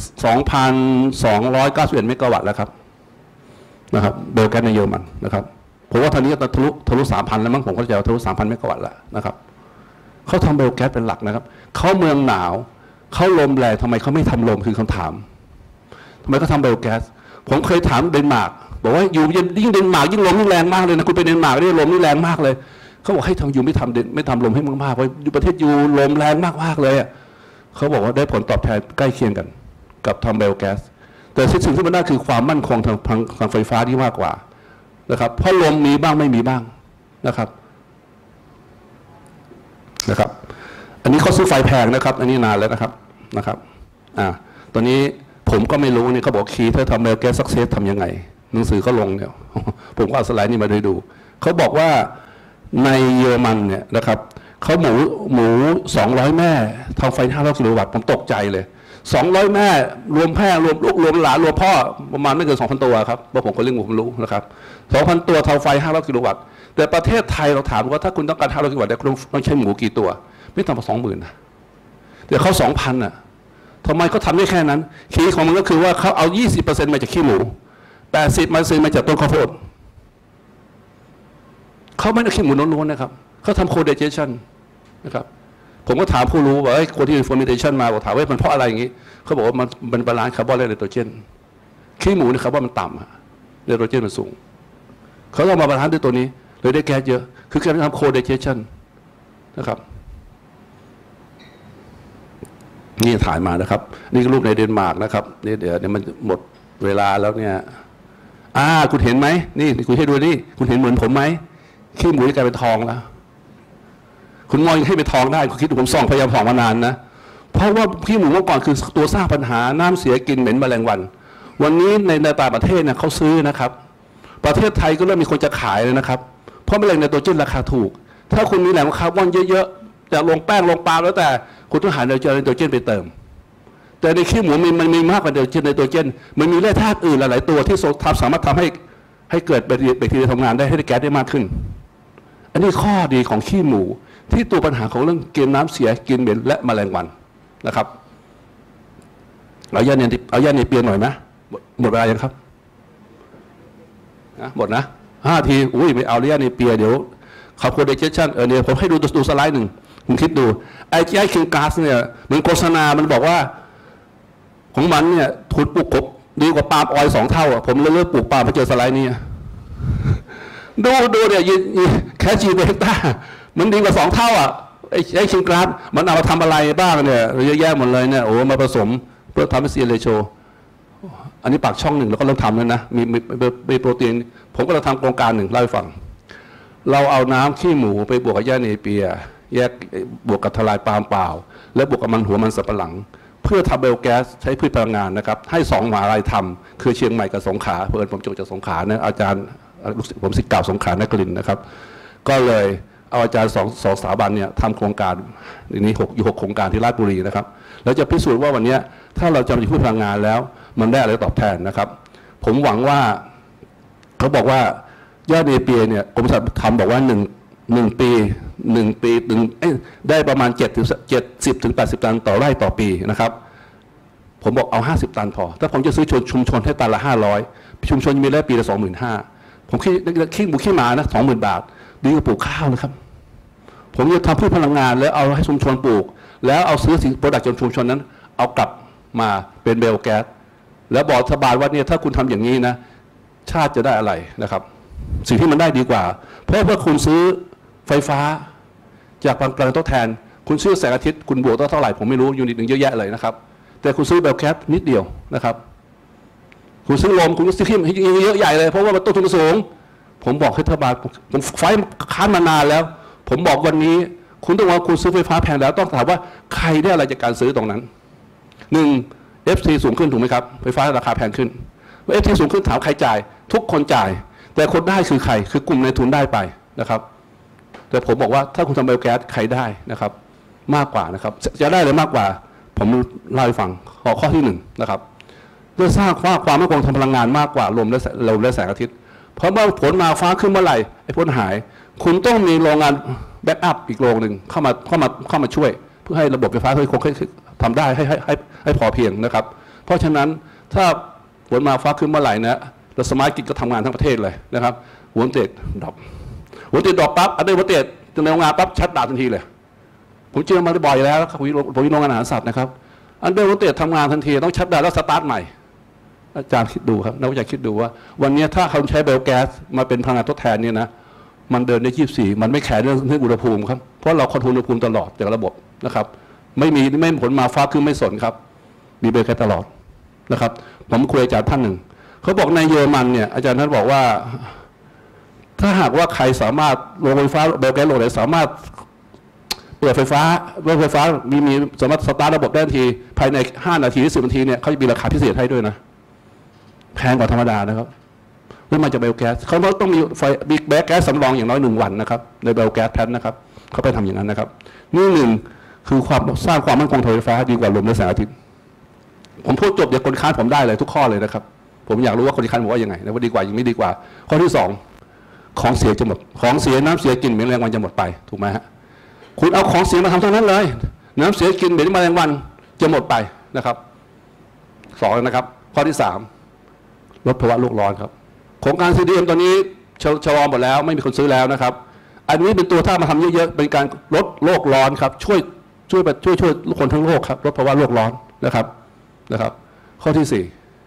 2,291 เมกะวัตต์แล้วครับเบลแก๊สในเยอรมันนะครับผมว่าตอนนี้ทะลุ 3,000 แล้วมั้งผมก็จะทะลุ 3,000 เมกะวัตต์แล้วนะครับเขาทำเบลแก๊สเป็นหลักนะครับเขาเมืองหนาวเขาลมแรงทำไมเขาไม่ทำลมคือคำถามทำไมเขาทำเบลแก๊สผมเคยถามเดนมาร์กบอกว่าอยู่ยิ่งเดนมาร์กยิ่งลมยิ่งแรงมากเลยนะคุณไปเดนมาร์กนี่ลมนี่แรงมากเลยเขาบอกให้ทำอยู่ไม่ทำลมให้มากๆเพราะอยู่ประเทศอยู่ลมแรงมากๆเลยเขาบอกว่าได้ผลตอบแทนใกล้เคียงกันกับทำเบลแก๊สแต่สิ่งที่มันได้คือความมั่นคงทางไฟฟ้าที่มากกว่านะครับเพราะลมมีบ้างไม่มีบ้างนะครับอันนี้เขาซื้อไฟแพงนะครับอันนี้นานแล้วนะครับตอนนี้ผมก็ไม่รู้นี่เขาบอกคีย์ถ้าทำเบลแก๊สซักเซสทำยังไงหนังสือก็ลงเนี่ยผมก็เอาสไลด์นี้มาดูเขาบอกว่าในเยอรมันเนี่ยนะครับเขาหมู200 แม่ทำไฟ500 กิโลวัตต์ผมตกใจเลย200 แม่รวมแพร่รวมลูกรวมหลานรวมพ่อประมาณไม่เกิน 2,000 ตัวครับเพราะผมก็เรื่องผมรู้นะครับ 2,000 ตัวเท่าไฟ500 กิโลวัตต์แต่ประเทศไทยเราถามว่าถ้าคุณต้องการ500 กิโลวัตต์คุณต้องใช้หมูกี่ตัวไม่ต่ำกว่า 20,000 นะแต่เขา 2,000 น่ะทำไมเขาทำได้แค่นั้นคีย์ของมันก็คือว่าเขาเอา 20% มาจากขี้หมู 80% มาจากต้นข้าวโพดเขาไม่ได้ขี้หมูล้วนๆนะครับเขาทำโคเดเจชันนะครับผมก็ถามผู้รู้ว่าคนที่ fermentation มาบอกถามว่ามันเพราะอะไรอย่างนี้เขาบอกว่ามันบาลานซ์คาร์บอนและไนโตรเจนขี้หมูนี่คาร์บอนมันต่ำไนโตรเจนมันสูงเขาต้องมาบาลานซ์ด้วยตัวนี้เลยได้แก๊สเยอะคือการทำโคเดเจชันนะครับนี่ถ่ายมานะครับนี่รูปในเดนมาร์กนะครับนี่เดี๋ยวมันหมดเวลาแล้วเนี่ยคุณเห็นไหมนี่คุณให้ดูนี่คุณเห็นเหมือนผมไหมขี้หมูจะกลายเป็นทองแล้วคุณมองให้เป็นทองได้คุณคิดดูผมส่องพยายามส่องมานานนะเพราะว่าขี้หมูเมื่อก่อนคือตัวสร้างปัญหาน้ำเสียกลิ่นเหม็นแมลงวันนี้ในต่างประเทศเนี่ยเขาซื้อนะครับประเทศไทยก็เริ่มมีคนจะขายเลยนะครับเพราะแมลงไนโตรเจนราคาถูกถ้าคุณมีแหล่งคาร์บอนเยอะๆจะลงแป้งลงปลาแล้วแต่คุณต้องหาไนโตรเจนไปเติมแต่ในขี้หมูมันมีมากกว่าไนโตรเจนมันมีแร่ธาตุอื่นหลายๆตัวที่สามารถทำให้เกิดแบคทีเรียทำงานได้ให้ได้แก๊สได้มากขึ้นอันนี้ข้อดีของขี้หมูที่ตัวปัญหาของเรื่องกินน้ำเสียกินเหม็นและแมลงวันนะครับเอาย่าเนเปียหน่อยไหมหมดเวลายังครับหมดนะ5 ทีไม่เอาย่าเนเปียเดี๋ยวขับโคเดเจชันเนี่ยผมให้ดูสไลด์หนึ่งคุณคิดดูไอ้คิงก๊าซเนี่ยมันโฆษณามันบอกว่าของมันเนี่ยทุนปลูกกบดีกว่าปาล์มออยล์2 เท่าผมเลิกปลูกปาล์มพอเจอสไลด์นี้ดูเนี่ยแคชชีเบต้ามันดีกว่า2 เท่าไอ้คิงก๊าซมันเอามาทำอะไรบ้างเนี่ยเยอะแยะหมดเลยเนี่ยมาผสมเพื่อทำให้ซีเรโชอันนี้ปากช่องหนึ่งแล้วก็เริ่มทำแล้วนะมีโปรตีนผมก็เราทำโครงการหนึ่งเล่าให้ฟังเราเอาน้ำขี้หมูไปบวกกับหญ้าเนเปียแยกบวกกับทลายปาล์มเปล่าและบวกกับหัวมันสับปะหลังเพื่อทำเบลแก๊สใช้พืชพลังงานนะครับให้2 มหาวิทยาลัยทำคือเชียงใหม่กับสงขลาเพื่อนผมจบจากสงขลานะอาจารย์ผมศิษย์เก่าสงขลานครินทร์นะครับก็เลยเอาอาจารย์สองสถาบันเนี่ยทำโครงการนี้6 โครงการที่ราชบุรีนะครับแล้วจะพิสูจน์ว่าวันนี้ถ้าเราจะมีพืชพลังงานแล้วมันได้อะไรตอบแทนนะครับผมหวังว่าเขาบอกว่าหญ้าเนเปียเนี่ยกรมสัตว์ทำบอกว่า1 ปีได้ประมาณ70 ถึง 80 ตันต่อไร่ต่อปีนะครับผมบอกเอา50 ตันพอถ้าผมจะซื้อชุมชนให้ตันละ500ชุมชนมีได้ปีละ 25,000 ผมคิดหมูขี้หมานะ 20,000 บาทดีกว่าปลูกข้าวนะครับผมจะทำพืชพลังงานแล้วเอาให้ชุมชนปลูกแล้วเอาซื้อสิ่งโปรดักต์จากชุมชนนั้นเอากลับมาเป็นเบลแก๊สแล้วบอกรัฐบาลว่าเนี่ยถ้าคุณทำอย่างนี้นะชาติจะได้อะไรนะครับสิ่งที่มันได้ดีกว่าเพราะว่าคุณซื้อไฟฟ้าจากพลังงานทดแทนคุณซื้อแสงอาทิตย์คุณบวกเท่าไหร่ผมไม่รู้ยูนิตหนึ่งเยอะแยะเลยนะครับแต่คุณซื้อเบลแก๊สนิดเดียวนะครับคุณซื้อลมคุณซื้อขี้เยอะใหญ่เลยเพราะว่ามันต้นทุนสูงผมบอกให้รัฐบาลผมไฟค้านมานานแล้วผมบอกวันนี้คุณต้องว่าคุณซื้อไฟฟ้าแพงแล้วต้องถามว่าใครได้อะไรจากการซื้อตรงนั้น1 FT สูงขึ้นถูกไหมครับไฟฟ้าราคาแพงขึ้นเมื่อ FT สูงขึ้นถามใครจ่ายทุกคนจ่ายแต่คนได้คือใครคือกลุ่มในทุนได้ไปนะครับแต่ผมบอกว่าถ้าคุณทำไบโอแก๊สใครได้นะครับมากกว่านะครับจะได้เลยมากกว่าผมเล่าให้ฟังข้อที่1นะครับเพื่อสร้างความมั่นคงทางพลังงานมากกว่าลมและแสงอาทิตย์เพราะเมื่อผลมาฟ้าขึ้นเมื่อไหร่ไอ้ผลหายคุณต้องมีโรงงานแบ็กอัพอีกโรงหนึ่งเข้ามาช่วยเพื่อให้ระบบไฟฟ้าคงทำได้ให้พอเพียงนะครับเพราะฉะนั้นถ้าผลมาฟ้าขึ้นเมื่อไหร่นะเราสมาร์ทกิจก็ทำงานทั้งประเทศเลยนะครับวอลเตจดรอปปั๊บอันนี้วอลเตจในโรงงานปั๊บชัดดาวทันทีเลยผมเจอมาบ่อยแล้วครับผมโรงงานอาหารสัตว์นะครับอันเดอร์วอลเตจทำงานทันทีต้องชัดดาวแล้วสตาร์ทใหม่อาจารย์คิดดูครับนักวิจัยคิดดูว่าวันนี้ถ้าเขาใช้ไบโอแก๊สมาเป็นพลังงานทดแทนเนี่ยนะมันเดินได้24มันไม่แข็งเรื่องอุณหภูมิครับเพราะเราคอนโทรลอุณหภูมิตลอดจากระบบนะครับไม่ผลมาฟ้าขึ้นไม่สนครับมีไบโอแก๊สตลอดนะครับผมคุยอาจารย์ท่านหนึ่งเขาบอกในเยอรมันเนี่ยอาจารย์ท่านบอกว่าถ้าหากว่าใครสามารถโรงไฟฟ้าไบโอแก๊สโรงไหนสามารถเปิดไฟฟ้ารถไฟฟ้ามีสามารถสตาร์ทระบบได้ทันทีภายใน5 นาที 10 นาทีเนี่ยเขาจะมีราคาพิเศษให้ด้วยนะแพงกว่าธรรมดานะครับแล้วมันจะไบโอแก๊สเขาต้องมีไฟบิ๊กแบ็กแก๊สสำรองอย่างน้อย1 วันนะครับในไบโอแก๊สแพลนนะครับเขาไปทำอย่างนั้นนะครับนี่คือสร้างความมั่นคงทางไฟฟ้าดีกว่าลมและแสงอาทิตย์ผมพูดจบเดี๋ยวคนค้านผมได้เลยทุกข้อเลยนะครับผมอยากรู้ว่าคนค้านบอกว่ายังไงนะว่าดีกว่ายังไม่ดีกว่าข้อที่2ของเสียจะหมดของเสียน้ำเสียกลิ่นเหม็นแมลงวันจะหมดไปถูกไหมฮะคุณเอาของเสียมาทำเท่านั้นเลยน้ำเสียกลิ่นเหม็นแมลงวันจะหมดไปนะครับ2นะครับข้อที่3ลดภาวะโลกร้อนครับโครงการ CDM ตอนนี้ชะลอหมดแล้วไม่มีคนซื้อแล้วนะครับอันนี้เป็นตัวถ้ามาทำเยอะๆเป็นการลดโลกร้อนครับช่วยคนทั้งโลกครับลดภาวะโลกร้อนนะครับข้อที่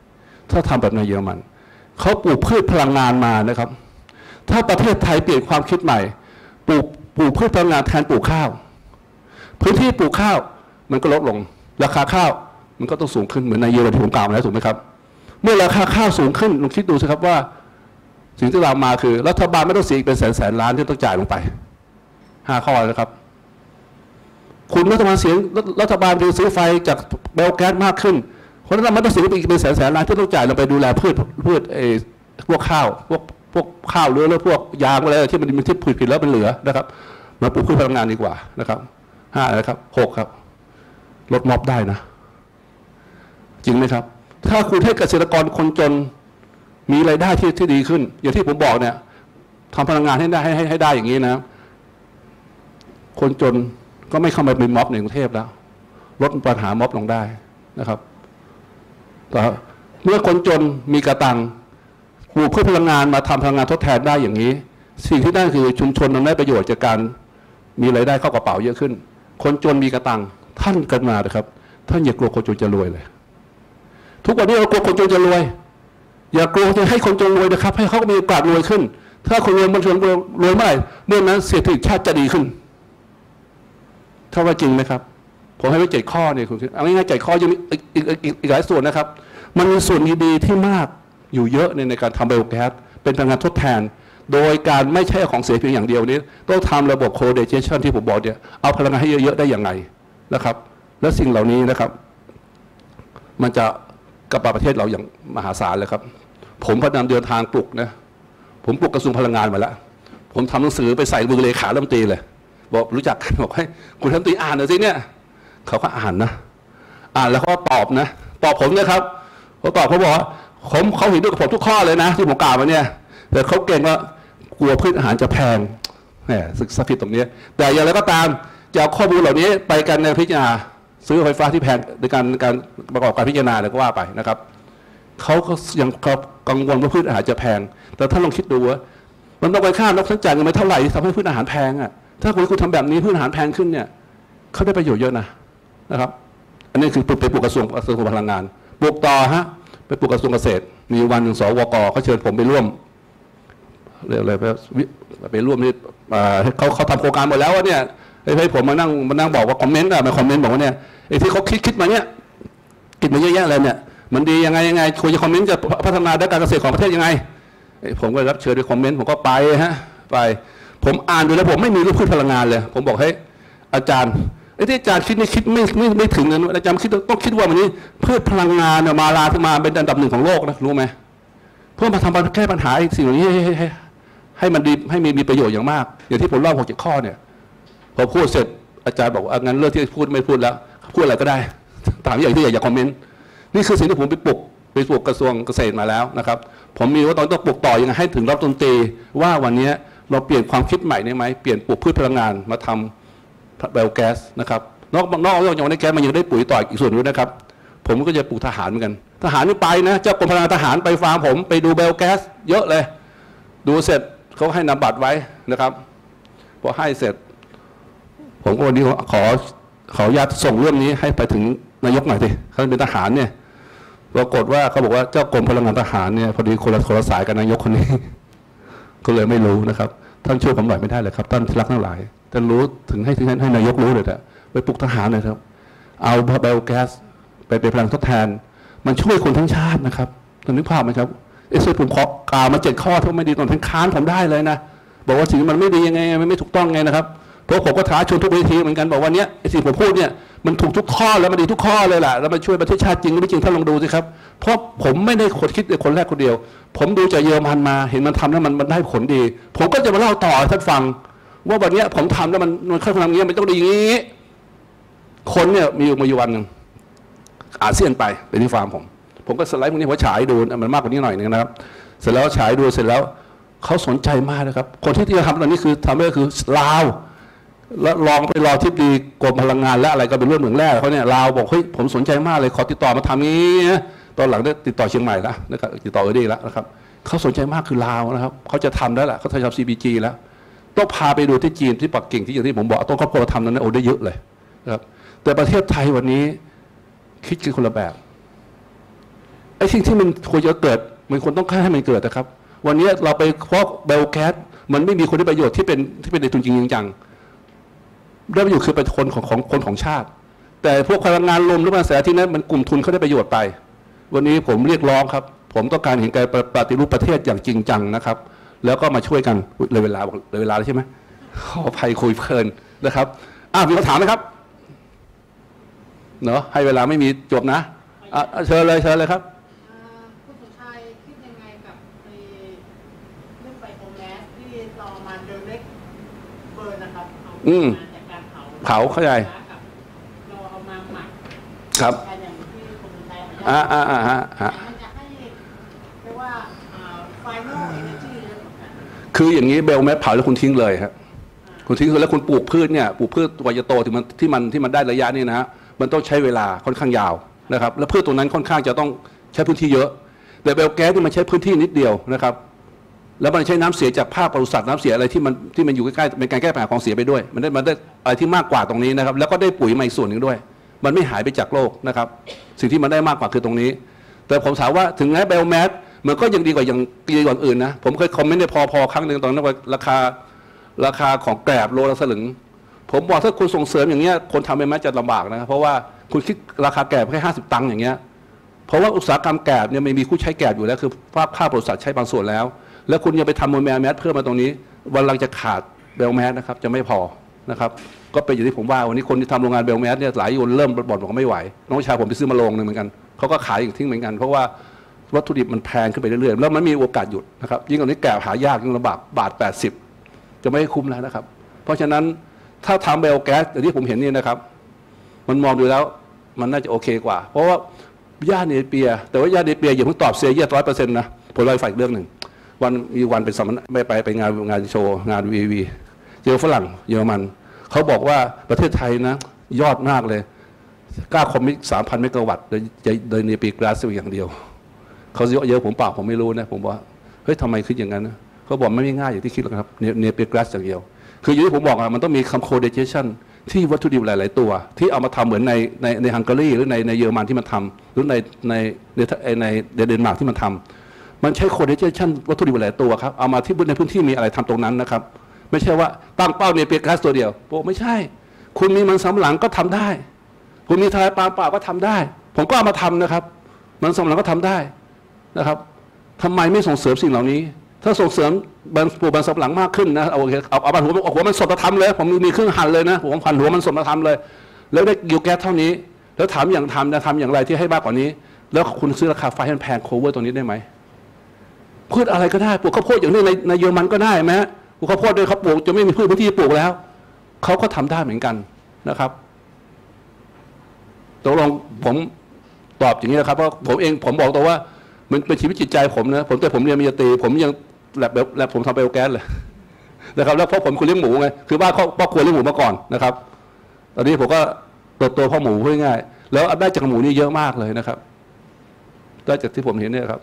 4ถ้าทำแบบในเยอรมันเขาปลูกพืชพลังงานมานะครับถ้าประเทศไทยเปลี่ยนความคิดใหม่ปลูกพืชพลังงานแทนปลูกข้าวพื้นที่ปลูกข้าวมันก็ลดลงราคาข้าวมันก็ต้องสูงขึ้นเหมือนในเยอรมันที่ผมกล่าวมาแล้วถูกไหมครับเมื่อราคาข้าวสูงขึ้นลองคิดดูสิครับว่าสิ่งที่ตามมาคือรัฐบาลไม่ต้องเสียอีกเป็นแสนล้านที่ต้องจ่ายลงไป5 ข้อนะครับคุณรัฐบาลจะซื้อไฟจากไบโอแก๊สมากขึ้นคนนั้นไม่ต้องเสียอีกเป็นแสนล้านที่ต้องจ่ายลงไปดูแลพืชพวกข้าวพวกข้าวหรือพวกยางอะไรที่มันที่ผลิตแล้วมันเหลือนะครับมาปลูกพืชพลังงานดีกว่านะครับ5นะครับ6ครับลดม็อบได้นะจริงไหมครับถ้าคุณให้เกษตรกรคนจนมีรายได้ที่ดีขึ้นอย่างที่ผมบอกเนี่ยทำพลังงานให้ได้อย่างนี้นะคนจนก็ไม่เข้ามาเป็นม็อบในกรุงเทพแล้วลดปัญหาม็อบลงได้นะครับแต่เมื่อคนจนมีกระตังปลูกพืชพลังงานมาทำพลังงานทดแทนได้อย่างนี้สิ่งที่ได้คือชุมชนนั้นได้ประโยชน์จากการมีรายได้เข้ากระเป๋าเยอะขึ้นคนจนมีกระตังท่านกันมานะครับท่านอย่ากลัวคนจนจะรวยเลยทุกวันนี้เรากลัวคนจนจะรวยอย่ากลัวจะให้คนจนรวยนะครับให้เขามีโอกาสรวยขึ้นถ้าคนรวยมันรวยเมื่อไหร่เมื่อนั้นเศรษฐกิจชาติจะดีขึ้นถ้าว่าจริงไหมครับผมให้ไว้7 ข้อเนี่ยคุณเอาง่ายๆ7 ข้อยังมีอีกหลายส่วนนะครับมันมีส่วนดีๆที่มากอยู่เยอะในการทำไบโอแก๊สเป็นพลังงานทดแทนโดยการไม่ใช่ของเสียเพียงอย่างเดียวนี้ต้องทำระบบโคเดเจชันที่ผมบอกเนี่ยเอาพลังงานให้เยอะๆได้อย่างไรนะครับและสิ่งเหล่านี้นะครับมันจะกระเป๋าประเทศเราอย่างมหาศาลเลยครับผมพยายามเดินทางปลุกนะผมปลุกกระทรวงพลังงานมาแล้วผมทำหนังสือไปใส่มือเลขารัฐมนตรีเลยบอกรู้จักกันบอกให้คุณรัฐมนตรีอ่านหน่อยสิเนี่ยเขาก็อ่านนะแล้วเขาตอบนะตอบผมนะครับเขาตอบเขาบอกว่าเขาเห็นด้วยกับผมทุกข้อเลยนะที่ผมกล่าวมาเนี่ยแต่เขาเก่งว่ากลัวพืชอาหารจะแพงศึกษาผิดตรงนี้แต่อย่างไรก็ตามจะเอาข้อมูลเหล่านี้ไปกันในพิจารณาซื้อไฟฟ้าที่แพงในการประกอบการพิจารณาอะไรก็ว่าไปนะครับเขาก็ยังกังวลว่าพืชอาหารจะแพงแต่ถ้าลองคิดดูว่ามันต้องไปค่านกสัญจรเงินไม่เท่าไหร่ทำให้พืชอาหารแพงอ่ะถ้าคุณทำแบบนี้พืชอาหารแพงขึ้นเนี่ยเขาได้ประโยชน์เยอะนะครับอันนี้คือไปปลูกกระทรวงพลังงานปลูกต่อไปปลูกกระทรวงเกษตรมีวันหนึ่งสวกเขาเชิญผมไปร่วมเลยไปร่วมนี่เขาทำโครงการหมดแล้วว่าเนี่ยให้ผมมานั่งบอกว่าคอมเมนต์มาคอมเมนต์บอกว่าเนี่ยไอ้ที่เขาคิดมาเนี่ยคิดมาเยอะแยะเลยเนี่ยมันดียังไงควรจะคอมเมนต์จะพัฒนาด้านการเกษตรของประเทศยังไงผมก็รับเชิญไปคอมเมนต์ผมก็ไปผมอ่านดูแล้วผมไม่มีรูปพืชพลังงานเลยผมบอกให้อาจารย์ไอ้ที่อาจารย์คิดนี่คิดไม่ถึงเลยอาจารย์คิดต้องคิดว่าวันนี้พืชพลังงานเนี่ยมาเป็นอันดับหนึ่งของโลกนะรู้ไหมเพื่อมาทำแก้ปัญหาสิ่งเหล่านี้ให้มันดีให้มีประโยชน์อย่างมากอย่างที่ผมเล่า6-7 ข้อเนี่ยพอพูดเสร็จอาจารย์บอกงั้นเรื่องที่พูดไม่พูดแล้วพูดอะไรก็ได้ตามอย่างที่อยากคอมเมนต์นี่คือสิ่งที่ผมไปปลุกกระทรวงเกษตรมาแล้วนะครับผมมีว่าต้องปลุกต่อยังไงให้ถึงรับดนตรีว่าวันนี้เราเปลี่ยนความคิดใหม่ได้ไหมเปลี่ยนปลูกพืชพลังงานมาทำไบโอแก๊สนะครับนอกจากได้แก๊สมันยังได้ปุ๋ยต่ออีกส่วนด้วยนะครับผมก็จะปลูกทหารเหมือนกันทหารนี่ไปนะเจ้ากรมพลังงานทหารไปฟาร์มผมไปดูไบโอแก๊สเยอะเลยดูเสร็จเขาให้นำบัตรไว้นะครับพอให้เสร็จผมก็วันนี้ขออนุญาตส่งเรื่องนี้ให้ไปถึงนายกหน่อยสิเขาเป็นทหารเนี่ยปรากฏว่าเขาบอกว่าเจ้ากรมพลังงานทหารเนี่ยพอดีคนละสายกับนายกคนนี้ก็เลยไม่รู้นะครับท่านช่วยผมหน่อยไม่ได้เลยครับท่านที่รักทั้งหลายท่านรู้ถึงให้นายกรู้เลยนะไปปลุกทหารเลยครับเอาไบโอแก๊สไปเป็นพลังทดแทนมันช่วยคนทั้งชาตินะครับท่านนึกภาพไหมครับผมขอกล่าวมา7 ข้อที่ไม่ดีตอนท่านค้านผมได้เลยนะบอกว่าสิ่งมันไม่ดียังไงมันไม่ถูกต้องไงนะครับเพราะผมก็ท้าชวนทุกเวทีเหมือนกันบอกว่าเนี้ยสิ่งผมพูดเนี่ยมันถูกทุกข้อแล้วมันดีทุกข้อเลยแหละแล้วมันช่วยประเทศชาติจริงหรือไม่จริงท่านลองดูสิครับเพราะผมไม่ได้คิดคนแรกคนเดียวผมดูจากเยอรมันมาเห็นมันทำแล้วมันได้ผลดีผมก็จะมาเล่าต่อให้ท่านฟังว่าวันนี้ผมทำแล้วมันค่อยทำอย่างนี้มันต้องดีอย่างนี้คนเนี่ยมีอยู่วันหนึ่งอาเซียนไปที่ฟาร์มผมก็สไลด์พวกนี้ผมฉายดูมันมากกว่านี้หน่อยนึงนะครับเสร็จแล้วฉายดูเสร็จแล้วเขาสนใจมากนะครับคนที่จะทำตอนนี้คือทำได้คือลาวแล้วลองไปรอทิพดีกรมพลังงานและอะไรก็เป็นเรื่องเหมืองแร่เขาเนี่ยลาวบอกเฮ้ยผมสนใจมากเลยขอติดต่อมาทำนี้ตอนหลังได้ติดต่อเชียงใหม่แล้วนะครับติดต่อดีแล้วนะครับเขาสนใจมากคือลาวนะครับเขาจะทำแล้วแหละเขาทำ CBG แล้วต้องพาไปดูที่จีนที่ปักกิ่งที่อย่างที่ผมบอกต้องครอบครัวทำนั้นโอ้ได้เยอะเลยนะครับแต่ประเทศไทยวันนี้คิดกันคนละแบบไอ้สิ่งที่มันควรจะเกิดมันควรต้องให้มันเกิดนะครับวันนี้เราไปเพราะไบโอแก๊สมันไม่มีคนได้ประโยชน์ที่เป็นในทุนจริงจังได้ประโยชน์คือเป็นคนของชาติแต่พวกพลังงานลมหรือพลังงานแสงอาทิตย์นั้นมันกลุ่มทุนเขาได้ประโยชน์ไปวันนี้ผมเรียกร้องครับผมต้องการเห็นการปฏิรูปประเทศอย่างจริงจังนะครับแล้วก็มาช่วยกันเลยเวลาแล้วใช่ไหมขออภัยคุยเพลินนะครับมีคำถามไหมครับเนาะให้เวลาไม่มีจบนะเชิญเลยครับคุณสุชัยคิดยังไงกับเรื่องไบโอแก๊สที่เรามาเดินเล็กเบิร์นนะครับจากการเผาเข้าใจเราเอามาหมักครับอย่างที่คุณสุชัยมันจะให้เรียกว่าfinal energy คืออย่างนี้เบลแมสเผาแล้วคุณทิ้งเลยครับคุณทิ้งแล้วคุณปลูกพืชเนี่ยปลูกพืชวัยโตที่มันได้ระยะนี่นะฮะมันต้องใช้เวลาค่อนข้างยาวนะครับแล้วพืชตรงนั้นค่อนข้างจะต้องใช้พื้นที่เยอะแต่ไบโอแก๊สนี่มันใช้พื้นที่นิดเดียวนะครับแล้วมันใช้น้ำเสียจากภาคปศุสัตว์น้ำเสียอะไรที่มันอยู่ใกล้ๆเป็นการแก้ปัญหาของเสียไปด้วยมันได้อะไรที่มากกว่าตรงนี้นะครับแล้วก็ได้ปุ๋ยมาอีกส่วนหนึ่งด้วยมันไม่หายไปจากโลกนะครับสิ่งที่มันได้มากกว่าคือตรงนี้แต่ผมถามว่าถึงแม้ไบโอแมสมันก็ยังดีกว่าอย่างอื่นนะผมเคยคอมเมนต์ในพอครั้งหนึ่งตอนนั้นว่าราคาของแกลบโลละสลึงผมบอกถ้าคุณส่งเสริมอย่างเงี้ยคนทำไบโอแมสจะลำบากนะเพราะว่าคุณคิดราคาแกลบแค่50 ตังค์อย่างเงี้ยเพราะว่าอุตสาหกรรมแกลบเนี่ยไม่มีคู่ใช้แกลบอยู่แล้วคือภาคบริษัทใช้บางส่วนแล้วคุณยังไปทำไบโอแมสเพิ่มมาตรงนี้วันหลังจะขาดไบโอแมสนะครับจะไม่พอนะครับก็เป็นอย่างที่ผมว่าวันนี้คนที่ทำโรงงานไบโอแมสเนี่ยหลายคนเริ่มบ่นบอกไม่ไหวน้องชายผมไปซื้อมาโรงนึงเหมือนกันเขาก็ขายทิ้งเหมือนกันเพราะว่าวัตถุดิบมันแพงขึ้นไปเรื่อยๆแล้วมันมีโอกาสหยุดนะครับยิ่งตอนนี้แกลบหายากยิ่งลำบากบาท80จะไม่คุ้มแล้วนะครับเพราะฉะนั้นถ้าทำไบโอแก๊สอย่างที่ผมเห็นนี่นะครับมันมองดูแล้วมันน่าจะโอเคกว่าเพราะว่าหญ้าเนเปียแต่ว่าหญ้าเนเปียอย่าเพิ่งตอบเสีย100%นะผมเล่าให้ฟังอีกเรื่องหนึ่งมีวันเป็นสัมมนาไม่ไปงานโชว์งานวีเจอฝรั่งเยอรมันเขาบอกว่าประเทศไทยนะยอดมากเลยกล้าคอมมิต 3,000 เมกะวัตต์โดยเนเปียกราสอย่างเดียวเขาเยอะผมเปล่าผมไม่รู้นะผมว่าเฮ้ยทำไมคิดอย่างนั้นนะเขาบอกไม่ง่ายอย่างที่คิดหรอกครับเนเปียกราสอย่างเดียวคืออย่างที่ผมบอกมันต้องมีคำโคเดเจชันที่วัตถุดิบหลายๆตัวที่เอามาทำเหมือนในฮังการีหรือในเยอรมันที่มันทำหรือในเดนมาร์กที่มันทำมันใช้โคเดเจชันวัตถุดิบหลายตัวครับเอามาที่ในพื้นที่มีอะไรทำตรงนั้นนะครับไม่ใช่ว่าตั้งเป้าเนเปียกราสตัวเดียวโอ้ไม่ใช่คุณมีมันสำปะหลังก็ทำได้คุณมีทลายปาล์มป่าก็ทำได้ผมก็เอามาทำนะครับมันสำปะหลังก็ทำได้นะครับทำไมไม่ส่งเสริมสิ่งเหล่านี้ถ้าส่งเสริมปลูกมันสำปะหลังมากขึ้นนะโอเคเอาหัวมันสดมาทำเลยผมมีเครื่องหั่นเลยนะผมหั่นหัวมันสดมาทำเลยแล้วได้ยิวแก๊สเท่านี้แล้วถามอย่างทำอย่างไรที่ให้มากกว่านี้แล้วคุณซื้อราคาไฟให้มันแพงโคเวอร์ตัวนี้ได้ไหมพืชอะไรก็ได้ปลูกข้าวโพดอย่างนี้ในเยอรมันก็ได้ไหมปลูกข้าวโพดด้วยเขาปลูกจะไม่มีพื้นที่ปลูกแล้วเขาก็ทำได้เหมือนกันนะครับตกลงผมตอบอย่างนี้นะครับเพราะผมบอกตัวว่ามันเป็นชีวิตจิตใจผมนะแต่ผมเรียนปริญญาตรีผมยังแลบผมทำไบโอแก๊สเลยนะครับแล้วเพราะผมคุณเลี้ยงหมูไงคือบ้านครอบครัวเลี้ยงหมูมาก่อนนะครับตอนนี้ผมก็เติบโตเพราะหมูพูดง่ายแล้วได้จากหมูนี่เยอะมากเลยนะครับได้จากที่ผมเห็นเนี่ยครับ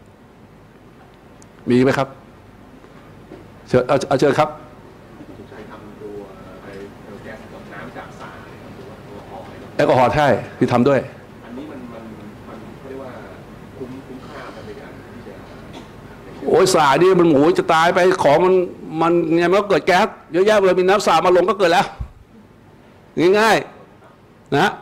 มีไหมครับเชิญเอาเชิญครับใช้ทำตัวไบโอแก๊สกับน้ำจากสารตัวแอลกอฮอล์ใช่ที่ทำด้วยอันนี้มันเรียกว่าคุ้มค่าในการที่จะโอ้ยสารนี่มันหมูจะตายไปของมันเนี่ยมันก็เกิดแก๊สเยอะแยะเลยมีน้ำสามาลงก็เกิดแล้วง่ายๆนะ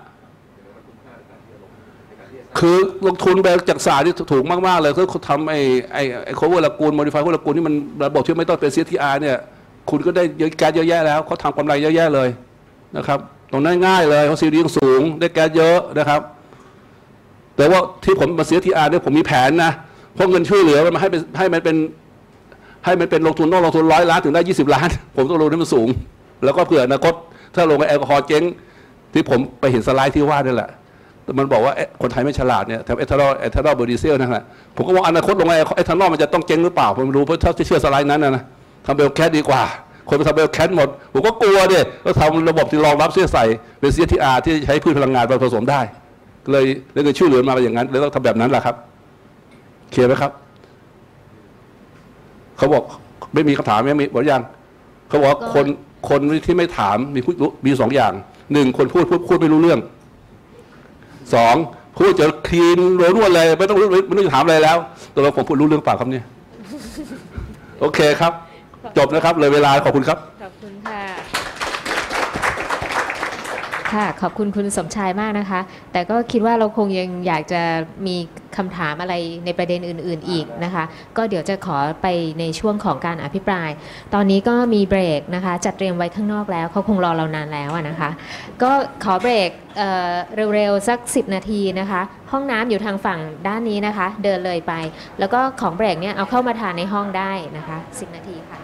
คือลงทุนไปจากสารที่ถูกมากๆเลยคือทำไอ้โคเวอร์ละกูลโมดิฟายโคเวอร์ละกูลนี่มันระบบที่ไม่ต้องเป็น CTR เนี่ยคุณก็ได้แก๊สเยอะแยะแล้วเขาทำกำไรเยอะแยะเลยนะครับตรงนั้นง่ายเลยเขาซีดีสูงได้แก๊สเยอะนะครับแต่ว่าที่ผมมา CTR เนี่ยผมมีแผนนะเพราะเงินช่วยเหลือมันให้มันเป็นลงทุนต้องลงทุน100 ล้านถึงได้20 ล้านผมต้องลงทุนมันสูงแล้วก็เผื่ออนาคตถ้าลงแอลกอฮอล์เจ๊งที่ผมไปเห็นสไลด์ที่ว่านี่แหละมันบอกว่าคนไทยไม่ฉลาดเนี่ยแถมเอทานอลเบอร์ดีเซลนั่นแหละผมก็ว่าอนาคตลงไงเอทานอลมันจะต้องเจ๊งหรือเปล่าผมไม่รู้เพราะถ้าเชื่อสไลด์นั้นนะทำเบลแคสดีกว่าคนไปทำเบลแคสหมดผมก็กลัวดิแล้วทำระบบที่รองรับเสื้อใส่เป็น CTR ที่ใช้พืชพลังงานผสมได้เลยช่วยเหลือมาอย่างนั้นเลยต้องทำแบบนั้นแหละครับเคลียร์ไหมครับเขาบอกไม่มีคำถามไม่มีบอกยังเขาบอกคนที่ไม่ถามมี2 อย่าง1คนพูดไม่รู้เรื่อง2พูดจะคลีนรวดเลยไม่ต้องถามอะไรแล้วตัวเราผมพูดรู้เรื่องเปล่าครับเนี่ยโอเคครับจบนะครับเลยเวลาขอบคุณครับขอบคุณค่ะค่ะขอบคุณคุณสมชายมากนะคะแต่ก็คิดว่าเราคงยังอยากจะมีคำถามอะไรในประเด็นอื่นๆอีกนะคะก็เดี๋ยวจะขอไปในช่วงของการอภิปรายตอนนี้ก็มีเบรกนะคะจัดเตรียมไว้ข้างนอกแล้วเขาคงรอเรานานแล้วนะคะก็ขอเบรกเร็วๆสัก10 นาทีนะคะห้องน้ำอยู่ทางฝั่งด้านนี้นะคะเดินเลยไปแล้วก็ของเบรกเนี่ยเอาเข้ามาทานในห้องได้นะคะ10 นาทีค่ะ